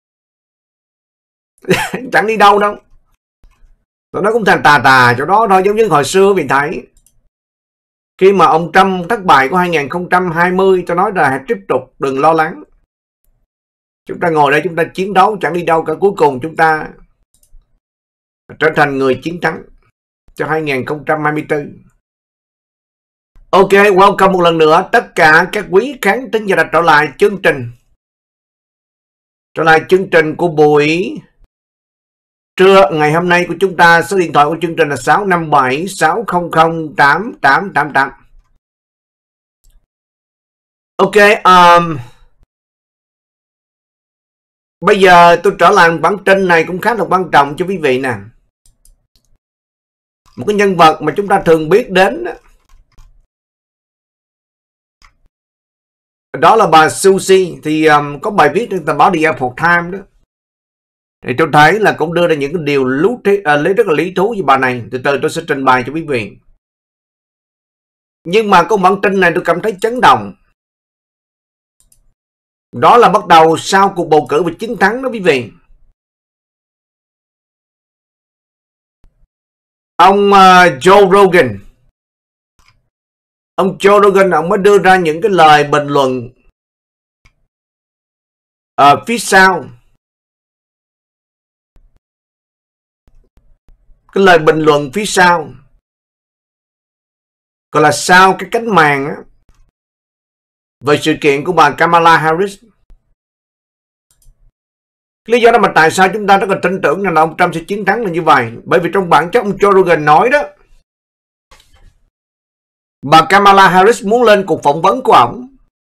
Chẳng đi đâu đâu. Tụi nó cũng thành tà chỗ đó thôi, giống như hồi xưa mình thấy khi mà ông Trump thất bại của 2020, tôi nói là hãy tiếp tục, đừng lo lắng. Chúng ta ngồi đây chúng ta chiến đấu chẳng đi đâu cả, cuối cùng chúng ta trở thành người chiến thắng cho 2024. Ok, welcome một lần nữa tất cả các quý khán thính giả đã trở lại chương trình của buổi trưa ngày hôm nay của chúng ta. Số điện thoại của chương trình là 657 600 8888. Ok, bây giờ tôi trở lại bản tin này cũng khá là quan trọng cho quý vị nè. Một cái nhân vật mà chúng ta thường biết đến đó là bà Susie. Thì có bài viết trên tờ báo The Epoch Times đó, thì tôi thấy là cũng đưa ra những cái điều rất là lý thú với bà này. Từ từ tôi sẽ trình bày cho quý vị. Nhưng mà có bản tin này tôi cảm thấy chấn động. Đó là bắt đầu sau cuộc bầu cử và chiến thắng đó quý vị. Ông Joe Rogan. Ông Joe Rogan ông mới đưa ra những cái lời bình luận phía sau. Cái lời bình luận phía sau, gọi là sau cái cánh màn á, về sự kiện của bà Kamala Harris. Lý do đó mà tại sao chúng ta rất là tin tưởng rằng là ông Trump sẽ chiến thắng là như vậy. Bởi vì trong bản chất ông Joe Rogan nói đó, bà Kamala Harris muốn lên cuộc phỏng vấn của ổng,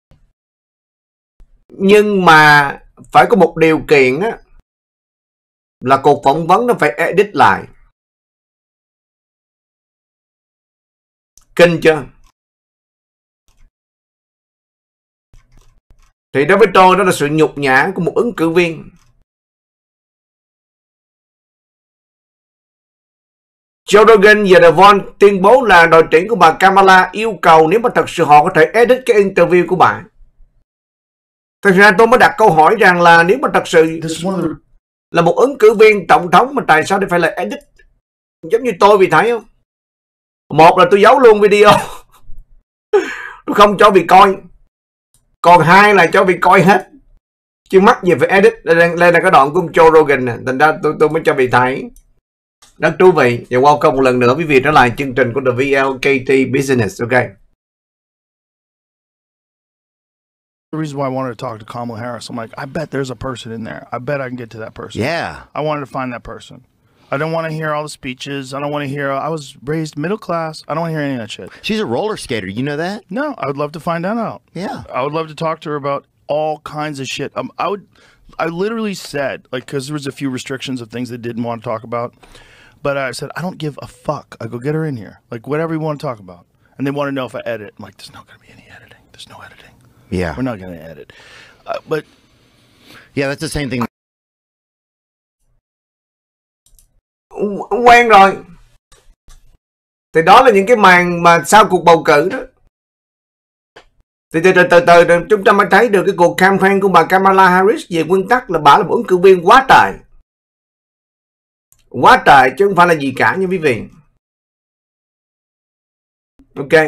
nhưng mà phải có một điều kiện á, là cuộc phỏng vấn nó phải edit lại. Kinh chưa? Thì đối với tôi đó là sự nhục nhã của một ứng cử viên. Joe Rogan và Devon tuyên bố là đội tuyển của bà Kamala yêu cầu nếu mà thật sự họ có thể edit cái interview của bà. Thật ra tôi mới đặt câu hỏi rằng là nếu mà thật sự là một ứng cử viên tổng thống mà tại sao phải là edit? Giống như tôi vì thấy không? Một là tôi giấu luôn video. Tôi không cho bị coi. Còn hai là cho bị coi hết. Chứ mắc gì phải edit. Đây là cái đoạn của ông Joe Rogan nè. Thành ra tôi mới cho bị thấy. Rất thú vị. Và welcome một lần nữa quý vị trở lại chương trình của The VLKT Business. Ok. The reason why I wanted to talk to Kamala Harris, I'm like, I bet there's a person in there. I bet I can get to that person. Yeah. I wanted to find that person. I don't want to hear all the speeches. I don't want to hear, I was raised middle class. I don't want to hear any of that shit. She's a roller skater. You know that? No, I would love to find that out. Yeah. I would love to talk to her about all kinds of shit. I literally said, like, because there was a few restrictions of things they didn't want to talk about. But I said, I don't give a fuck. I go, get her in here. Like, whatever you want to talk about. And they want to know if I edit. I'm like, there's not going to be any editing. There's no editing. Yeah. We're not going to edit. But Yeah, that's the same thing. Quen rồi. Thì đó là những cái màn mà sau cuộc bầu cử đó. Thì từ từ chúng ta mới thấy được cái cuộc campaign của bà Kamala Harris về nguyên tắc là bà là một ứng cử viên quá trời. Quá trời chứ không phải là gì cả nha quý vị. Ok.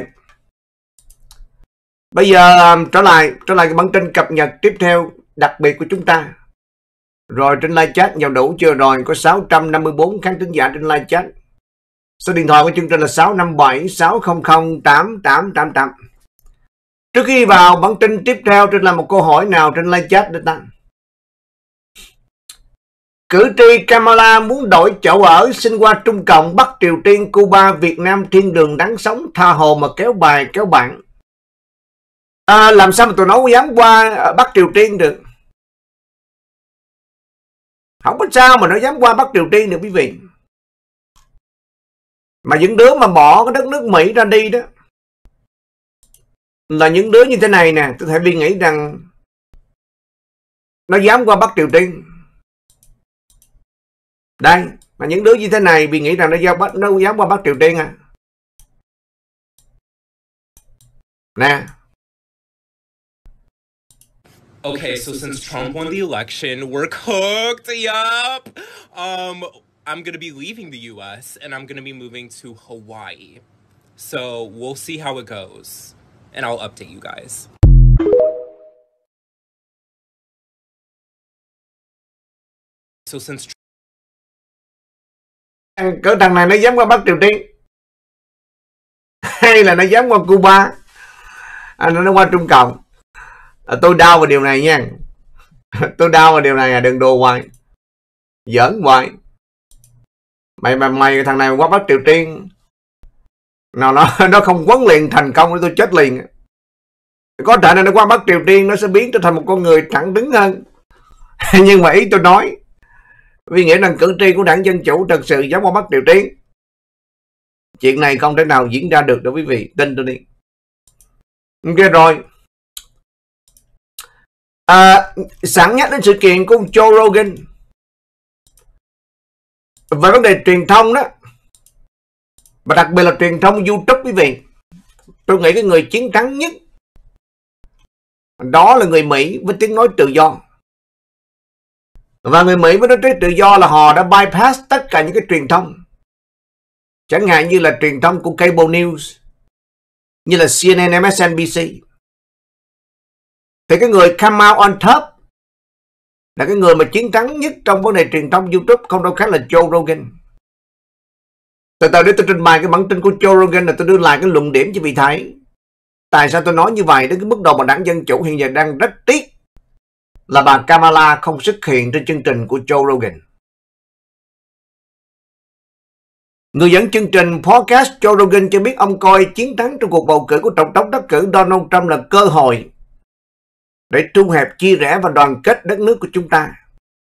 Bây giờ trở lại cái bản tin cập nhật tiếp theo đặc biệt của chúng ta. Rồi trên live chat vào đủ chưa rồi? Có 654 khán thính giả trên live chat. Số điện thoại của chương trình là 657 600 8888. Trước khi vào bản tin tiếp theo, trên là một câu hỏi nào trên live chat để ta. Cử tri Kamala muốn đổi chỗ ở, xin qua Trung Cộng, Bắc Triều Tiên, Cuba, Việt Nam thiên đường đáng sống, tha hồ mà kéo bài kéo bạn. Làm sao mà tụi nó dám qua Bắc Triều Tiên được? Không có sao mà nó dám qua Bắc Triều Tiên được quý vị. Mà những đứa mà bỏ cái đất nước Mỹ ra đi đó là những đứa như thế này nè. Tôi thể nghĩ rằng nó dám qua Bắc Triều Tiên. Đây, mà những đứa như thế này vì nghĩ rằng nó dám qua Bắc Triều Tiên à. Nè. Okay, so since Trump won the election, we're cooked. Yup. I'm gonna be leaving the U.S. and I'm gonna be moving to Hawaii. So we'll see how it goes, and I'll update you guys. So since cỡ thằng này nó dám qua Bắc Triều Tiên hay là nó dám qua Cuba, nó qua Trung Cộng. Tôi đau vào điều này nha. Tôi đau vào điều này đừng đùa hoài, giỡn hoài. Mày thằng này qua Bắc Triều Tiên nào nó không huấn luyện thành công thì tôi chết liền. Có thể là nó qua Bắc Triều Tiên nó sẽ biến trở thành một con người thẳng đứng hơn. Nhưng mà ý tôi nói, vì nghĩa rằng cử tri của đảng Dân Chủ thật sự dám qua Bắc Triều Tiên, chuyện này không thể nào diễn ra được đâu quý vị, tin tôi đi. Ok rồi. Sẵn nhắc đến sự kiện của ông Joe Rogan về vấn đề truyền thông đó, và đặc biệt là truyền thông YouTube quý vị, tôi nghĩ cái người chiến thắng nhất đó là người Mỹ với tiếng nói tự do. Và người Mỹ với nói tự do là họ đã bypass tất cả những cái truyền thông, chẳng hạn như là truyền thông của cable news, như là CNN, MSNBC. Thì cái người come out on top là cái người mà chiến thắng nhất trong vấn đề truyền thông YouTube, không đâu khác là Joe Rogan. Từ từ để tôi trình bày cái bản tin của Joe Rogan, là tôi đưa lại cái luận điểm cho vị thấy tại sao tôi nói như vậy. Đến cái mức độ mà đảng Dân Chủ hiện giờ đang rất tiếc là bà Kamala không xuất hiện trên chương trình của Joe Rogan. Người dẫn chương trình podcast Joe Rogan cho biết ông coi chiến thắng trong cuộc bầu cử của Tổng thống đắc cử Donald Trump là cơ hội để thu hẹp chia rẽ và đoàn kết đất nước của chúng ta.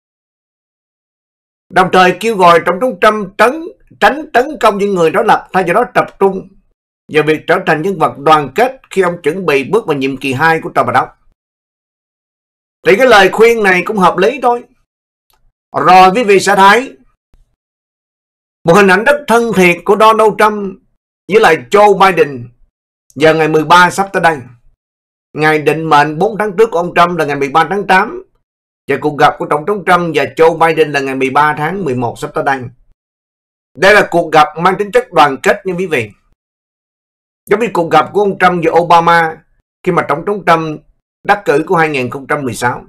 Đồng thời kêu gọi Tổng thống Trump tránh tấn công những người đối lập, thay vào đó tập trung vào việc trở thành nhân vật đoàn kết khi ông chuẩn bị bước vào nhiệm kỳ 2 của Tòa Bạch Ốc. Thì cái lời khuyên này cũng hợp lý thôi. Rồi quý vị sẽ thấy một hình ảnh rất thân thiện của Donald Trump với lại Joe Biden vào ngày 13 sắp tới đây. Ngày định mệnh 4 tháng trước của ông Trump là ngày 13 tháng 8, và cuộc gặp của Tổng thống Trump và Joe Biden là ngày 13 tháng 11 sắp tới đây. Đây là cuộc gặp mang tính chất đoàn kết nha quý vị. Giống như cuộc gặp của ông Trump và Obama khi mà Tổng thống Trump đắc cử của 2016.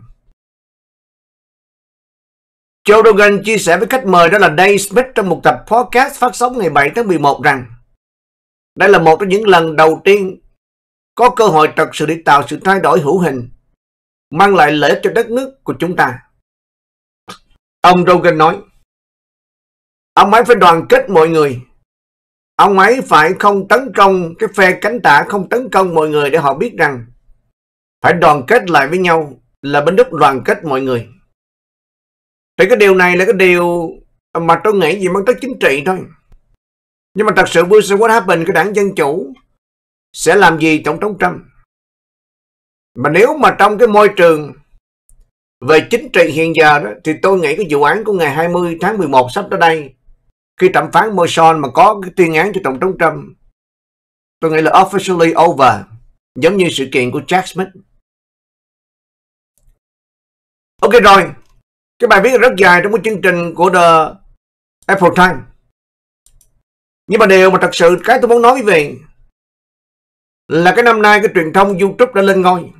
Joe Rogan chia sẻ với khách mời đó là Dave Smith trong một tập podcast phát sóng ngày 7 tháng 11 rằng đây là một trong những lần đầu tiên có cơ hội thật sự để tạo sự thay đổi hữu hình, mang lại lợi ích cho đất nước của chúng ta. Ông Rogan nói, ông ấy phải đoàn kết mọi người. Ông ấy phải không tấn công cái phe cánh tả, không tấn công mọi người để họ biết rằng phải đoàn kết lại với nhau, là bên Đức đoàn kết mọi người. Thì cái điều này là cái điều mà tôi nghĩ gì mang tới chính trị thôi. Nhưng mà thật sự what happened, cái đảng Dân Chủ sẽ làm gì Tổng thống Trump? Mà nếu mà trong cái môi trường về chính trị hiện giờ đó, thì tôi nghĩ cái vụ án của ngày 20 tháng 11 sắp tới đây, khi thẩm phán Merchan mà có cái tuyên án cho Tổng thống Trump, tôi nghĩ là officially over, giống như sự kiện của Jack Smith. Ok rồi, cái bài viết rất dài trong cái chương trình của The Apple Time. Nhưng mà điều mà thật sự cái tôi muốn nói với quý vị là cái năm nay cái truyền thông YouTube đã lên ngôi.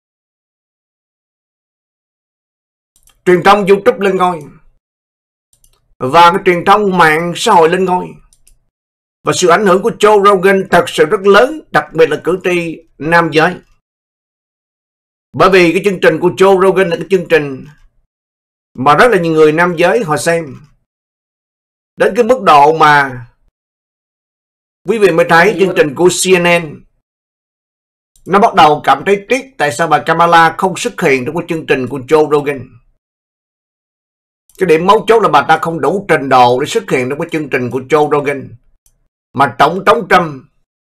Truyền thông YouTube lên ngôi. Và cái truyền thông mạng xã hội lên ngôi. Và sự ảnh hưởng của Joe Rogan thật sự rất lớn, đặc biệt là cử tri nam giới. Bởi vì cái chương trình của Joe Rogan là cái chương trình mà rất là nhiều người nam giới họ xem. Đến cái mức độ mà quý vị mới thấy chương trình của CNN nó bắt đầu cảm thấy tiếc tại sao bà Kamala không xuất hiện trong cái chương trình của Joe Rogan. Cái điểm mấu chốt là bà ta không đủ trình độ để xuất hiện trong cái chương trình của Joe Rogan. Mà Tổng thống Trump,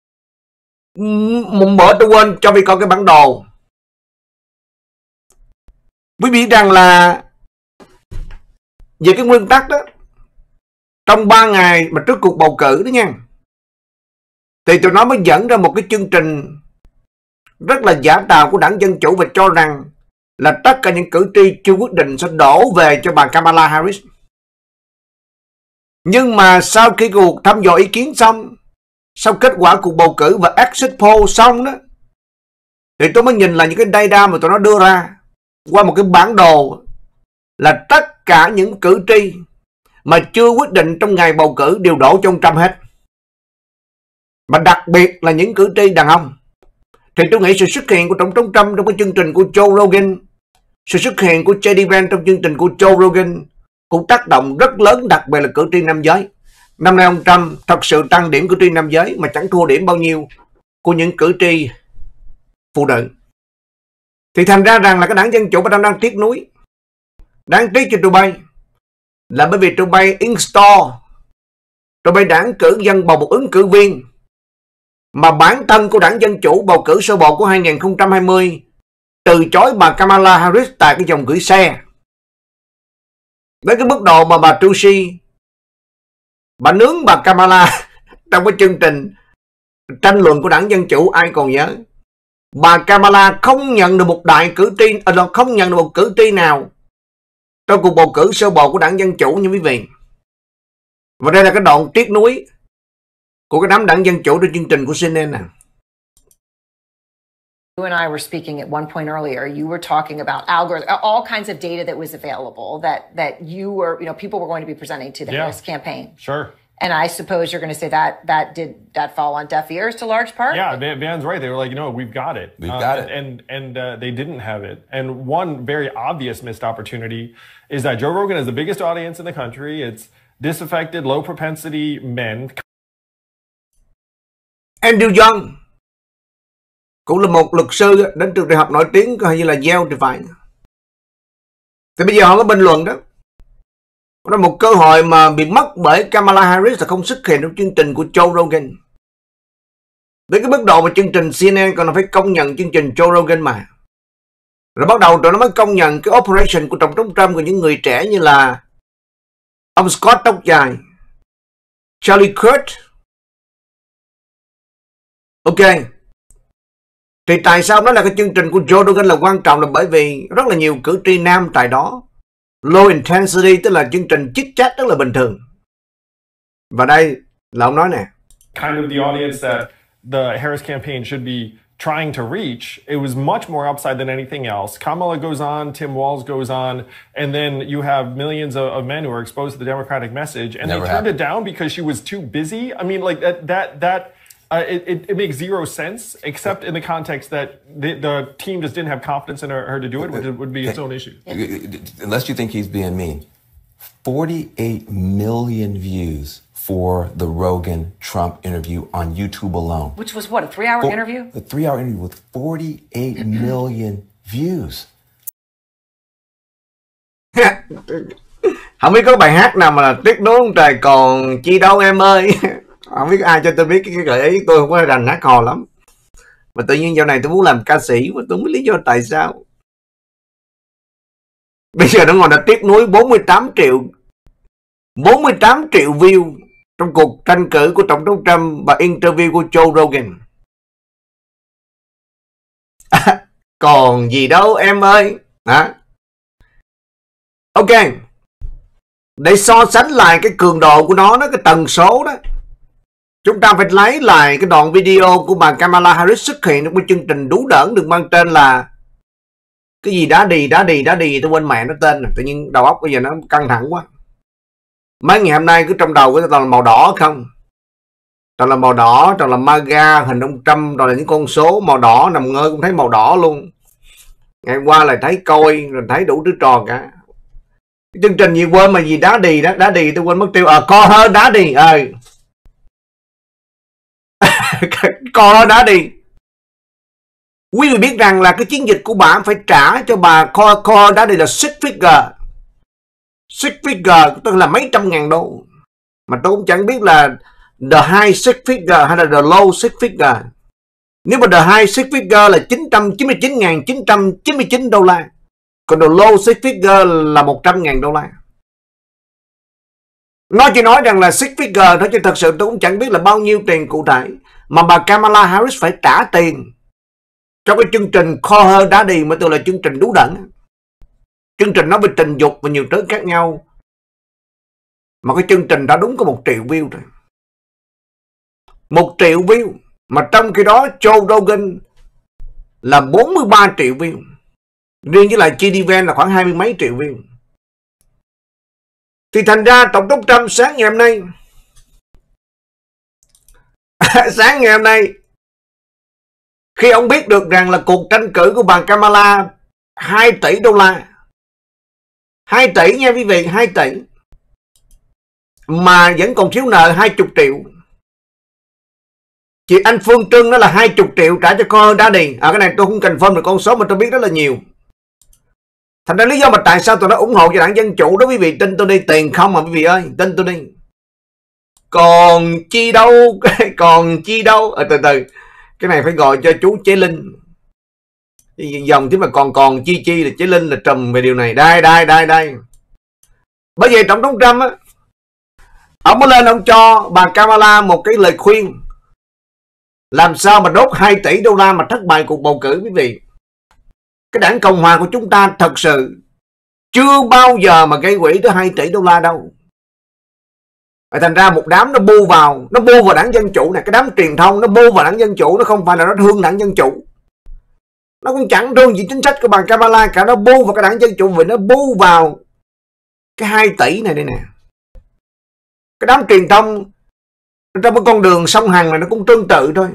một bữa tôi quên cho vì coi cái bản đồ. Quý vị rằng là về cái nguyên tắc đó, trong 3 ngày mà trước cuộc bầu cử đó nha, thì tụi nó mới dẫn ra một cái chương trình rất là giả tạo của đảng Dân Chủ và cho rằng là tất cả những cử tri chưa quyết định sẽ đổ về cho bà Kamala Harris. Nhưng mà sau khi cuộc thăm dò ý kiến xong, sau kết quả cuộc bầu cử và exit poll xong đó, thì tôi mới nhìn là những cái data mà tụi nó đưa ra qua một cái bản đồ là tất cả những cử tri mà chưa quyết định trong ngày bầu cử đều đổ cho ông Trump hết. Mà đặc biệt là những cử tri đàn ông. Thì tôi nghĩ sự xuất hiện của Tổng thống Trump trong cái chương trình của Joe Rogan, sự xuất hiện của JD Vance trong chương trình của Joe Rogan cũng tác động rất lớn, đặc biệt là cử tri nam giới. Năm nay ông Trump thật sự tăng điểm cử tri nam giới mà chẳng thua điểm bao nhiêu của những cử tri phụ nữ. Thì thành ra rằng là cái đảng Dân Chủ đang tiếc nuối. Đáng tiếc cho tụi bay là bởi vì tụi bay install, tụi bay đảng cử dân bầu một ứng cử viên mà bản thân của đảng Dân Chủ bầu cử sơ bộ của 2020 từ chối bà Kamala Harris tại cái dòng gửi xe. Đến cái mức độ mà bà Tusi, bà nướng bà Kamala trong cái chương trình tranh luận của đảng Dân Chủ, ai còn nhớ. Bà Kamala không nhận được một đại cử tri, không nhận được một cử tri nào trong cuộc bầu cử sơ bộ của đảng Dân Chủ như quý vị. Và đây là cái đoạn tiếc nuối của cái đám đảng Dân Chủ trên chương trình của CNN nè. You and I were speaking at one point earlier. You were talking about algorithms, all kinds of data that was available that you were, people were going to be presenting to the Harris campaign. Sure. And I suppose you're going to say did that fall on deaf ears to large part? Yeah, Van's right. They were like, we've got it. We've got it. And they didn't have it. And one very obvious missed opportunity is that Joe Rogan is the biggest audience in the country. It's disaffected, low propensity men. Andrew Young cũng là một luật sư đến trường đại học nổi tiếng hay như là Yale thì phải. Thì bây giờ họ có bình luận đó. Đó là một cơ hội mà bị mất bởi Kamala Harris là không xuất hiện trong chương trình của Joe Rogan. Đến cái mức độ mà chương trình CNN còn phải công nhận chương trình Joe Rogan mà. Rồi bắt đầu tụi nó mới công nhận cái operation của Tổng thống Trump của những người trẻ như là ông Scott tóc dài, Charlie Kirk. Ok. Thì tại sao nó là cái chương trình của Joe Rogan là quan trọng là bởi vì rất là nhiều cử tri nam tại đó. Low intensity tức là chương trình chit chat rất là bình thường. Và đây là ông nói nè. Kind of the audience that the Harris campaign should be trying to reach. It was much more upside than anything else. Kamala goes on, Tim Walz goes on, and then you have millions of men who are exposed to the Democratic message, and they turned it down because she was too busy. I mean, like it makes zero sense, except in the context that the team just didn't have confidence in her to do it, which would be its own issue. Unless you think he's being mean. 48 million views for the Rogan-Trump interview on YouTube alone. Which was what, a 3-hour interview? A 3-hour interview with 48 million views. Không biết có bài hát nào mà tiếc nuối không trời, còn chi đâu em ơi. Không biết ai cho tôi biết cái gợi ý, tôi không có rành hát hò lắm. Mà tự nhiên dạo này tôi muốn làm ca sĩ mà tôi không biết lý do tại sao. Bây giờ nó ngồi là tiếc nuối 48 triệu view trong cuộc tranh cử của Tổng thống Trump và interview của Joe Rogan. Còn gì đâu em ơi. Ok. Để so sánh lại cái cường độ của nó, cái tần số đó, chúng ta phải lấy lại cái đoạn video của bà Kamala Harris xuất hiện trong một chương trình đú đỡn được mang tên là cái gì đá đi, tôi quên mẹ nó tên rồi. Tự nhiên đầu óc bây giờ nó căng thẳng quá. Mấy ngày hôm nay cứ trong đầu của tôi toàn là màu đỏ không. Toàn là màu đỏ, toàn là MAGA, hình ông Trump, toàn là những con số màu đỏ, nằm ngơi cũng thấy màu đỏ luôn. Ngày qua lại thấy coi, rồi thấy đủ thứ trò cả. Cái chương trình gì quên mà gì đá đi tôi quên mất tiêu. Co hơn đá đi. Co hơn đá đi. Quý vị biết rằng là cái chiến dịch của bà phải trả cho bà Co đá đi là six figure, tức là mấy trăm ngàn đô. Mà tôi cũng chẳng biết là the high six figure hay là the low six figure. Nếu mà the high six figure là 999.999 đô la, còn the low six figure là 100.000 đô la. Nó chỉ nói rằng là six figure thôi, chứ thật sự tôi cũng chẳng biết là bao nhiêu tiền cụ thể mà bà Kamala Harris phải trả tiền cho cái chương trình Call Her Daddy, mà tôi là chương trình đú đẩn. Chương trình nói về tình dục và nhiều thứ khác nhau, mà cái chương trình đã đúng có 1 triệu view rồi. 1 triệu view. Mà trong khi đó Joe Rogan là 43 triệu view. Riêng với lại GD Vance là khoảng 20 mấy triệu view. Thì thành ra Tổng thống Trump sáng ngày hôm nay sáng ngày hôm nay, khi ông biết được rằng là cuộc tranh cử của bà Kamala 2 tỷ đô la, 2 tỷ nha quý vị, 2 tỷ, mà vẫn còn thiếu nợ 20 triệu. Chị Anh Phương Trưng nó là 20 triệu trả cho con đã đi. Cái này tôi không confirm được con số mà tôi biết rất là nhiều. Thành ra lý do mà tại sao tôi đã ủng hộ cho đảng Dân Chủ đó quý vị, tin tôi đi, tiền không mà quý vị ơi, tin tôi đi. Còn chi đâu, còn chi đâu. Từ từ, cái này phải gọi cho chú Chế Linh. Dòng chứ mà còn chi là Chế Linh là trùm về điều này. Đây. Bởi vậy Tổng thống Trump á, ông mới lên ông cho bà Kamala một cái lời khuyên làm sao mà đốt 2 tỷ đô la mà thất bại cuộc bầu cử quý vị. Cái đảng Cộng Hòa của chúng ta thật sự chưa bao giờ mà gây quỹ tới 2 tỷ đô la đâu. Thành ra một đám nó bu vào đảng Dân Chủ này, cái đám truyền thông nó bu vào đảng Dân Chủ, nó không phải là nó thương đảng Dân Chủ. Nó cũng chẳng thương gì chính sách của bà Kamala cả, nó bu vào cái đảng Dân Chủ vì nó bu vào cái 2 tỷ này đây nè. Cái đám truyền thông trong cái con đường sông Hằng này nó cũng tương tự thôi.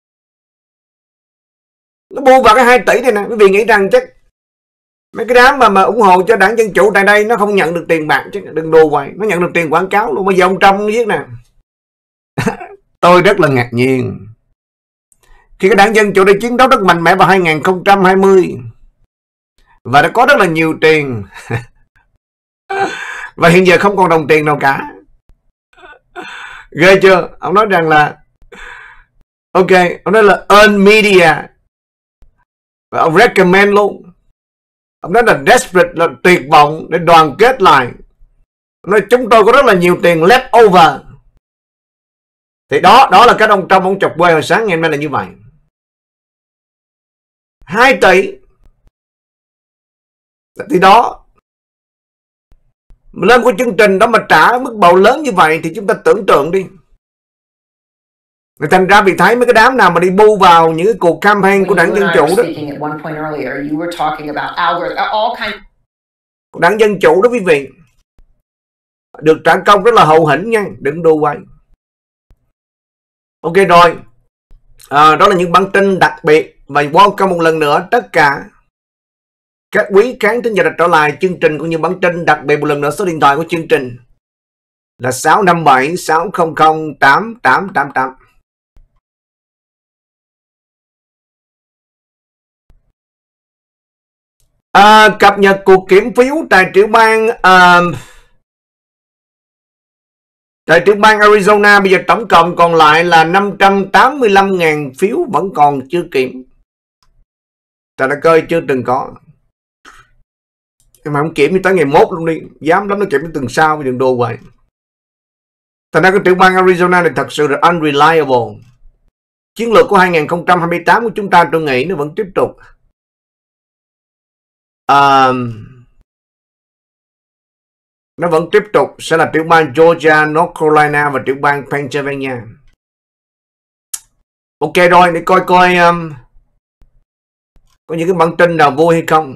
Nó bu vào cái 2 tỷ này nè. Quý vị nghĩ rằng chắc mấy cái đám mà ủng hộ cho đảng Dân Chủ tại đây nó không nhận được tiền bạc chứ, đừng đùa vậy. Nó nhận được tiền quảng cáo luôn. Bây giờ ông Trump nó viết nè. Tôi rất là ngạc nhiên khi cái đảng Dân Chủ đã chiến đấu rất mạnh mẽ vào 2020 và đã có rất là nhiều tiền và hiện giờ không còn đồng tiền nào cả. Ghê chưa? Ông nói rằng là ok, ông nói là earn media và ông recommend luôn. Ông nói là desperate, là tuyệt vọng để đoàn kết lại. Ông nói chúng tôi có rất là nhiều tiền left over. Thì đó là cái ông Trump ông chọc quê hồi sáng ngày hôm nay là như vậy. 2 tỷ. Thì đó, lên của chương trình đó mà trả mức bầu lớn như vậy thì chúng ta tưởng tượng đi. Thành ra bị thấy mấy cái đám nào mà đi bu vào những cái cuộc campaign của đảng Dân Chủ đó. Đảng Dân Chủ đó quý vị, được trả công rất là hậu hĩnh nha, đừng đùa quay. Ok rồi, đó là những bản tin đặc biệt. Và welcome một lần nữa tất cả các quý khán thính giả đã trở lại chương trình cũng như bản tin đặc biệt một lần nữa. Số điện thoại của chương trình là 657 600 8888. Cập nhật cuộc kiểm phiếu tại tiểu bang Arizona, bây giờ tổng cộng còn lại là 585.000 phiếu vẫn còn chưa kiểm. Ta đã coi chưa từng có. mà không kiểm tới ngày 1 luôn đi, dám lắm nó kiểm đến tuần sau với đường đô vậy. Thành ra cái tiểu bang Arizona này thật sự là unreliable. Chiến lược của 2028 của chúng ta tôi nghĩ nó vẫn tiếp tục. Nó vẫn tiếp tục sẽ là tiểu bang Georgia, North Carolina và tiểu bang Pennsylvania. Ok rồi, để coi có những cái bản tin nào vui hay không.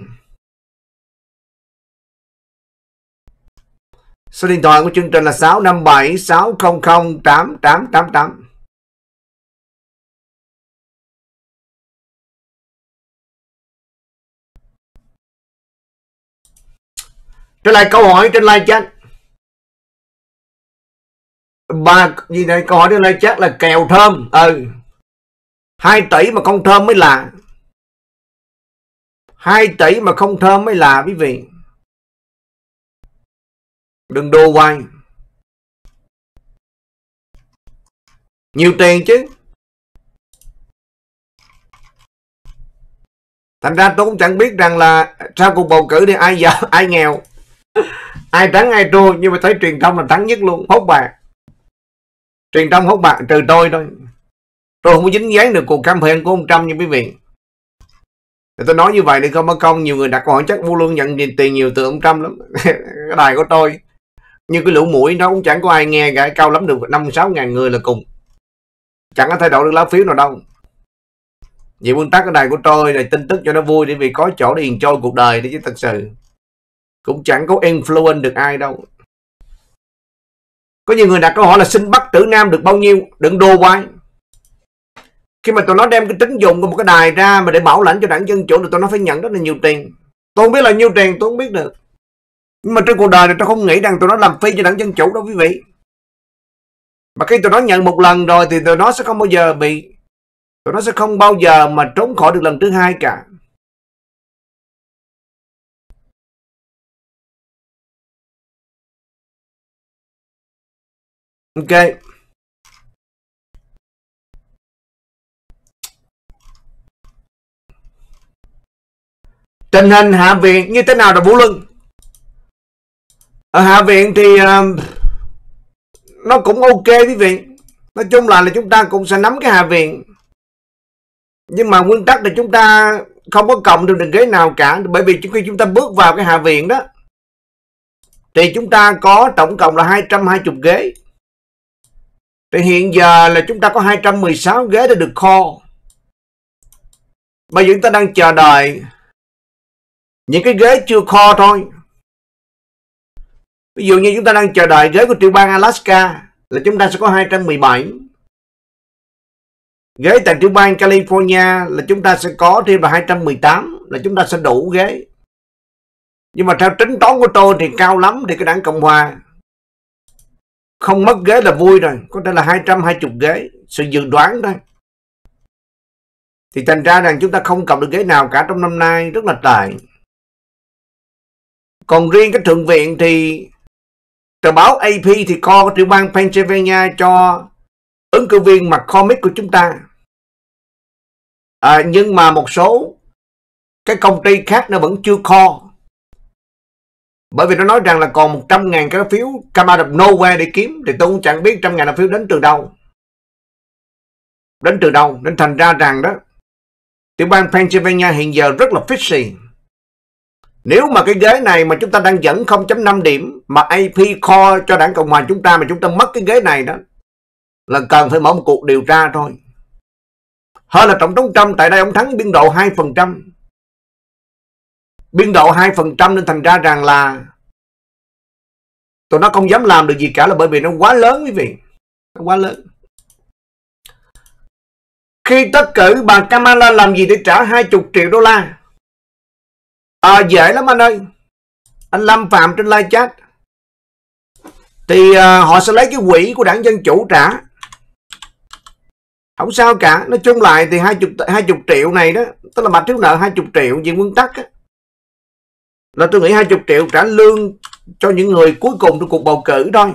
Số điện thoại của chương trình là 657 600 8888. Trở lại câu hỏi trên live chat. Gì này, câu hỏi trên live chat là kèo thơm. 2 tỷ mà không thơm mới lạ. 2 tỷ mà không thơm mới lạ quý vị. Đừng đô hoài. Nhiều tiền chứ. Thành ra tôi cũng chẳng biết rằng là sau cuộc bầu cử thì ai giàu ai nghèo, ai thắng ai thua, nhưng mà thấy truyền thông là thắng nhất luôn, hốt bạc. Truyền thông hốt bạc trừ tôi thôi. Tôi không có dính dáng được cuộc campaign của ông Trump như quý vị. Thì tôi nói như vậy để không mất công nhiều người đặt câu hỏi chắc Vũ Lương nhận tiền nhiều từ ông Trump lắm. Cái đài của tôi như cái lũ mũi nó cũng chẳng có ai nghe cả, cao lắm được 5-6 ngàn người là cùng, chẳng có thay đổi được lá phiếu nào đâu. Vì nguyên tắc cái đài của tôi là tin tức cho nó vui, để vì có chỗ để enjoy cuộc đời đấy, chứ thật sự cũng chẳng có influence được ai đâu. Có nhiều người đặt câu hỏi là xin Bắc Tử Nam được bao nhiêu, đừng đô quay. Khi mà tụi nó đem cái tín dụng của một cái đài ra mà để bảo lãnh cho đảng Dân Chủ thì tụi nó phải nhận rất là nhiều tiền. Tôi không biết là nhiêu tiền, tôi không biết được. Nhưng mà trên cuộc đời này tôi không nghĩ rằng tụi nó làm phi cho đảng Dân Chủ đâu quý vị. Mà khi tụi nó nhận một lần rồi thì tụi nó sẽ không bao giờ tụi nó sẽ không bao giờ mà trốn khỏi được lần thứ hai cả. Ok. Tình hình Hạ viện như thế nào là Vũ Luân? Ở Hạ viện thì nó cũng ok quý vị. Nói chung là chúng ta cũng sẽ nắm cái Hạ viện. Nhưng mà nguyên tắc là chúng ta không có cộng được ghế nào cả. Bởi vì khi chúng ta bước vào cái Hạ viện đó thì chúng ta có tổng cộng là 220 ghế. Thì hiện giờ là chúng ta có 216 ghế để được call. Bây giờ chúng ta đang chờ đợi những cái ghế chưa call thôi. Ví dụ như chúng ta đang chờ đợi ghế của tiểu bang Alaska là chúng ta sẽ có 217. Ghế tại tiểu bang California là chúng ta sẽ có thêm là 218, là chúng ta sẽ đủ ghế. Nhưng mà theo tính toán của tôi thì cao lắm thì cái đảng Cộng Hòa không mất ghế là vui rồi, có thể là 220 ghế, sự dự đoán thôi. Thì thành ra rằng chúng ta không cộng được ghế nào cả trong năm nay, rất là tệ. Còn riêng cái thượng viện thì tờ báo AP thì có tiểu bang Pennsylvania cho ứng cử viên mặc comic của chúng ta. Nhưng mà một số cái công ty khác nó vẫn chưa call. Bởi vì nó nói rằng là còn 100.000 cái phiếu come out of nowhere để kiếm. Thì tôi cũng chẳng biết 100.000 phiếu đến từ đâu. Đến từ đâu. Nên thành ra rằng đó, tiểu bang Pennsylvania hiện giờ rất là fishy. Nếu mà cái ghế này mà chúng ta đang dẫn 0.5 điểm mà AP call cho đảng Cộng hòa chúng ta mà chúng ta mất cái ghế này đó, là cần phải mở một cuộc điều tra thôi. Hơn là Tổng thống Trump tại đây ông thắng biên độ 2%. Biên độ 2% nên thành ra rằng là tụi nó không dám làm được gì cả, là bởi vì nó quá lớn quý vị. Nó quá lớn. Khi tất cử bà Kamala làm gì để trả 20 triệu đô la? Dễ lắm anh ơi. Anh Lâm Phạm trên live chat. Thì họ sẽ lấy cái quỹ của đảng Dân Chủ trả. Không sao cả. Nói chung lại thì 20 triệu này đó, tức là bà thiếu nợ 20 triệu về nguyên tắc á, là tôi nghĩ 20 triệu trả lương cho những người cuối cùng trong cuộc bầu cử thôi.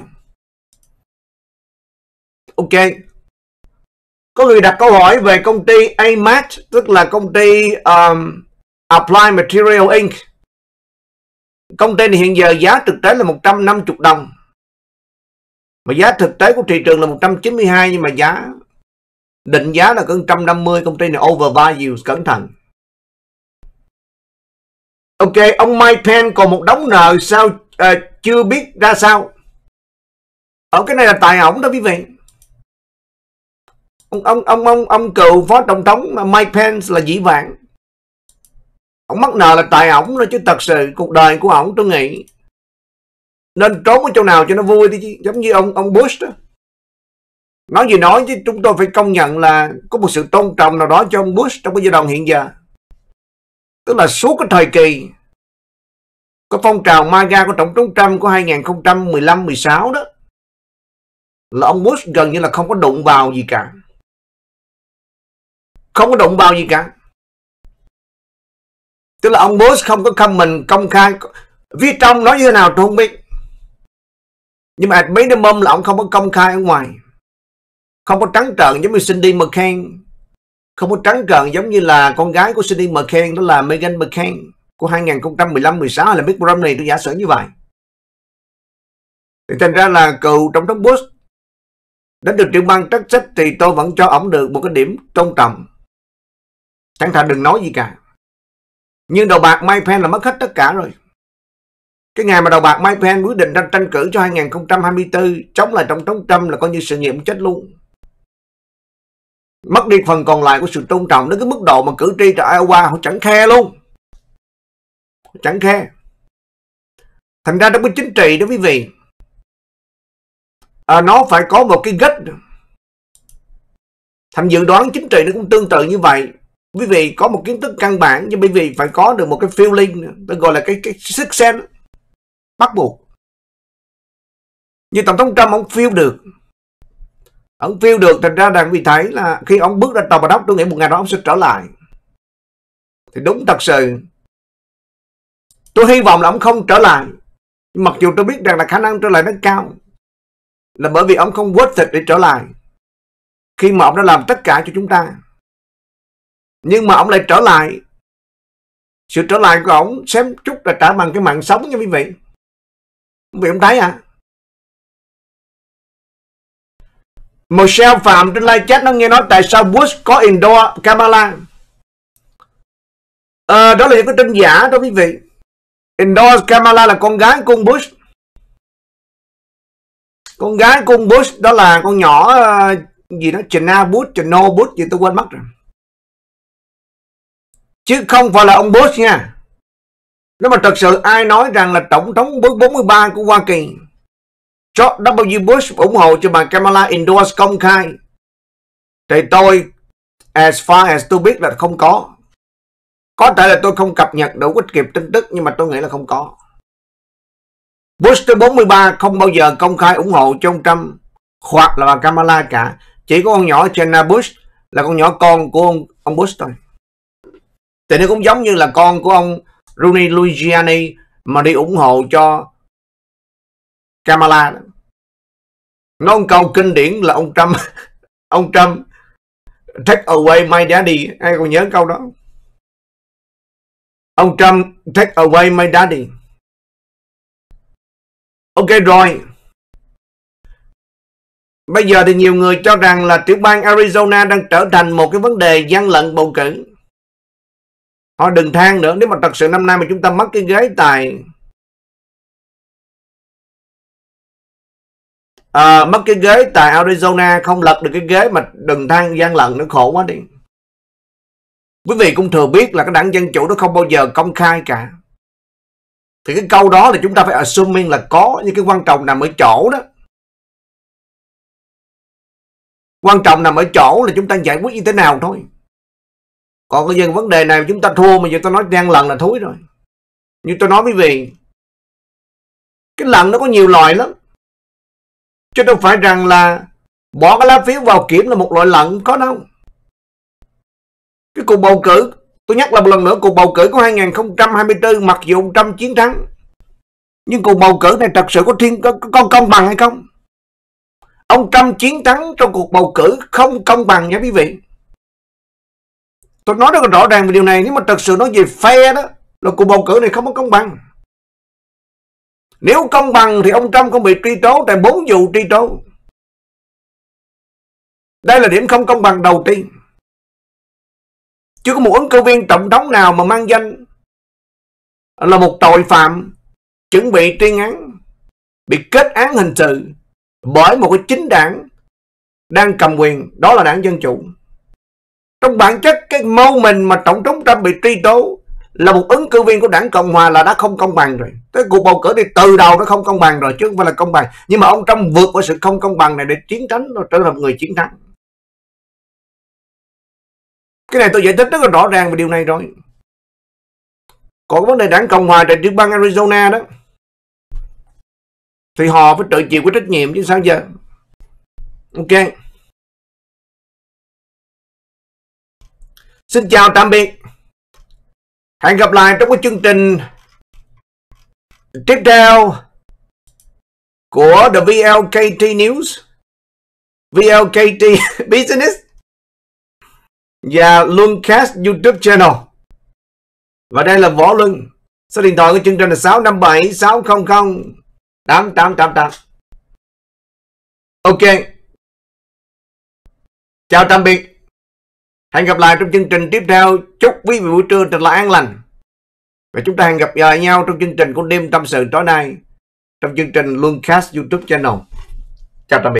Ok. Có người đặt câu hỏi về công ty AMAT, tức là công ty Applied Material Inc. Công ty này hiện giờ giá thực tế là 150 đồng. Mà giá thực tế của thị trường là 192, nhưng mà giá định giá là cỡ 150. Công ty này overvalue, cẩn thận. Ok, ông Mike Pence còn một đống nợ sao chưa biết ra sao. Ở cái này là tài ổng đó quý vị. Ông cựu phó tổng thống Mike Pence là dĩ vãng. Ông mắc nợ là tại ổng đó, chứ thật sự cuộc đời của ổng tôi nghĩ nên trốn ở chỗ nào cho nó vui đi chứ. Giống như ông Bush đó. Nói gì nói chứ chúng tôi phải công nhận là có một sự tôn trọng nào đó cho ông Bush trong cái giai đoạn hiện giờ. Tức là suốt cái thời kỳ có phong trào MAGA của Tổng thống Trump của 2015-16 đó, là ông Bush gần như là không có đụng vào gì cả. Không có đụng vào gì cả. Tức là ông Bush không có comment công khai. Phía trong nói như thế nào tôi không biết. Nhưng mà at minimum là ông không có công khai ở ngoài. Không có trắng trợn giống như Cindy McCain. Không có trắng trợn giống như là con gái của Cindy McCain, đó là Meghan McCain của 2015-16 hay là Mitt Romney, tôi giả sử như vậy. Thì thành ra là cựu tổng thống Bush đến được trưởng ban Texas thì tôi vẫn cho ổng được một cái điểm tôn trọng. Chẳng thà đừng nói gì cả. Nhưng đầu bạc Mike Pence là mất hết tất cả rồi. Cái ngày mà đầu bạc Mike Pence quyết định tranh cử cho 2024 chống lại tổng thống Trump là coi như sự nghiệp chết luôn. Mất đi phần còn lại của sự tôn trọng đến cái mức độ mà cử tri tại Iowa họ chẳng khe luôn. Chẳng khe. Thành ra trong cái chính trị đó quý vị, nó phải có một cái gốc. Thành dự đoán chính trị nó cũng tương tự như vậy. Quý vị có một kiến thức căn bản, nhưng quý vị phải có được một cái feeling, tôi gọi là cái sixth sense, bắt buộc. Như tổng thống Trump ông feel được. Ông feel được, thành ra rằng vì thấy là khi ông bước ra tòa bạch ốc, tôi nghĩ một ngày đó ông sẽ trở lại. Thì đúng thật sự tôi hy vọng là ông không trở lại. Mặc dù tôi biết rằng là khả năng trở lại nó cao, là bởi vì ông không worth it để trở lại khi mà ông đã làm tất cả cho chúng ta. Nhưng mà ông lại trở lại. Sự trở lại của ông xem chút là trả bằng cái mạng sống nha quý vị. Quý vị ông thấy à? Michelle Phạm trên live chat nó nghe nói tại sao Bush có endorse Kamala. Đó là những cái tin giả đó quý vị. Endorse Kamala là con gái của ông Bush. Con gái của ông Bush đó là con nhỏ gì đó, Chino Bush gì tôi quên mất rồi. Chứ không phải là ông Bush nha. Nếu mà thật sự ai nói rằng là tổng thống 43 của Hoa Kỳ George W. Bush ủng hộ cho bà Kamala endorse công khai, thì tôi as far as tôi biết là không có. Có thể là tôi không cập nhật đủ cái kịp tin tức, nhưng mà tôi nghĩ là không có. Bush tới 43 không bao giờ công khai ủng hộ cho ông Trump hoặc là bà Kamala cả. Chỉ có con nhỏ Jenna Bush là con nhỏ con của ông Bush thôi. Thì nó cũng giống như là con của ông Rudy Giuliani mà đi ủng hộ cho Kamala. Nói một câu kinh điển là ông Trump take away my daddy. Ai còn nhớ câu đó? Ông Trump take away my daddy. Ok rồi. Bây giờ thì nhiều người cho rằng là tiểu bang Arizona đang trở thành một cái vấn đề gian lận bầu cử. Họ đừng than nữa. Nếu mà thật sự năm nay mà chúng ta mất cái ghế mất cái ghế tại Arizona, không lật được cái ghế, mà đừng than gian lận, nó khổ quá đi. Quý vị cũng thừa biết là cái đảng Dân Chủ nó không bao giờ công khai cả. Thì cái câu đó là chúng ta phải assuming là có, nhưng cái quan trọng nằm ở chỗ đó. Quan trọng nằm ở chỗ là chúng ta giải quyết như thế nào thôi. Còn cái vấn đề này chúng ta thua mà giờ tôi nói gian lận là thúi rồi. Như tôi nói quý vị, cái lận nó có nhiều loại lắm. Chứ đâu phải rằng là bỏ cái lá phiếu vào kiểm là một loại lận, có đâu. Cái cuộc bầu cử, tôi nhắc lại một lần nữa, cuộc bầu cử của 2024 mặc dù ông Trump chiến thắng, nhưng cuộc bầu cử này thật sự có công bằng hay không? Ông Trump chiến thắng trong cuộc bầu cử không công bằng nha quý vị. Tôi nói rất là rõ ràng về điều này. Nếu mà thật sự nói về fair đó, là cuộc bầu cử này không có công bằng. Nếu công bằng thì ông Trump không bị truy tố tại 4 vụ truy tố. Đây là điểm không công bằng đầu tiên. Chưa có một ứng cử viên tổng thống nào mà mang danh là một tội phạm chuẩn bị tuyên án, bị kết án hình sự bởi một cái chính đảng đang cầm quyền, đó là đảng Dân Chủ. Trong bản chất cái moment mà tổng thống Trump bị truy tố là một ứng cử viên của đảng Cộng Hòa là đã không công bằng rồi. Cái cuộc bầu cử thì từ đầu nó không công bằng rồi chứ không phải là công bằng. Nhưng mà ông Trump vượt qua sự không công bằng này để chiến thắng, nó trở thành một người chiến thắng. Cái này tôi giải thích rất là rõ ràng về điều này rồi. Còn vấn đề đảng Cộng Hòa tại tiểu bang Arizona đó thì họ phải tự chịu cái trách nhiệm chứ sao giờ. Ok. Xin chào tạm biệt. Hẹn gặp lại trong cái chương trình tiếp theo của The VLKT News, VLKT Business và Luncast YouTube channel. Và đây là Võ Luân. Số điện thoại của chương trình là 657 600 8888. Ok. Chào tạm biệt. Hẹn gặp lại trong chương trình tiếp theo. Chúc quý vị buổi trưa thật là an lành. Và chúng ta hẹn gặp lại nhau trong chương trình của đêm tâm sự tối nay trong chương trình Luncast YouTube channel. Chào tạm biệt.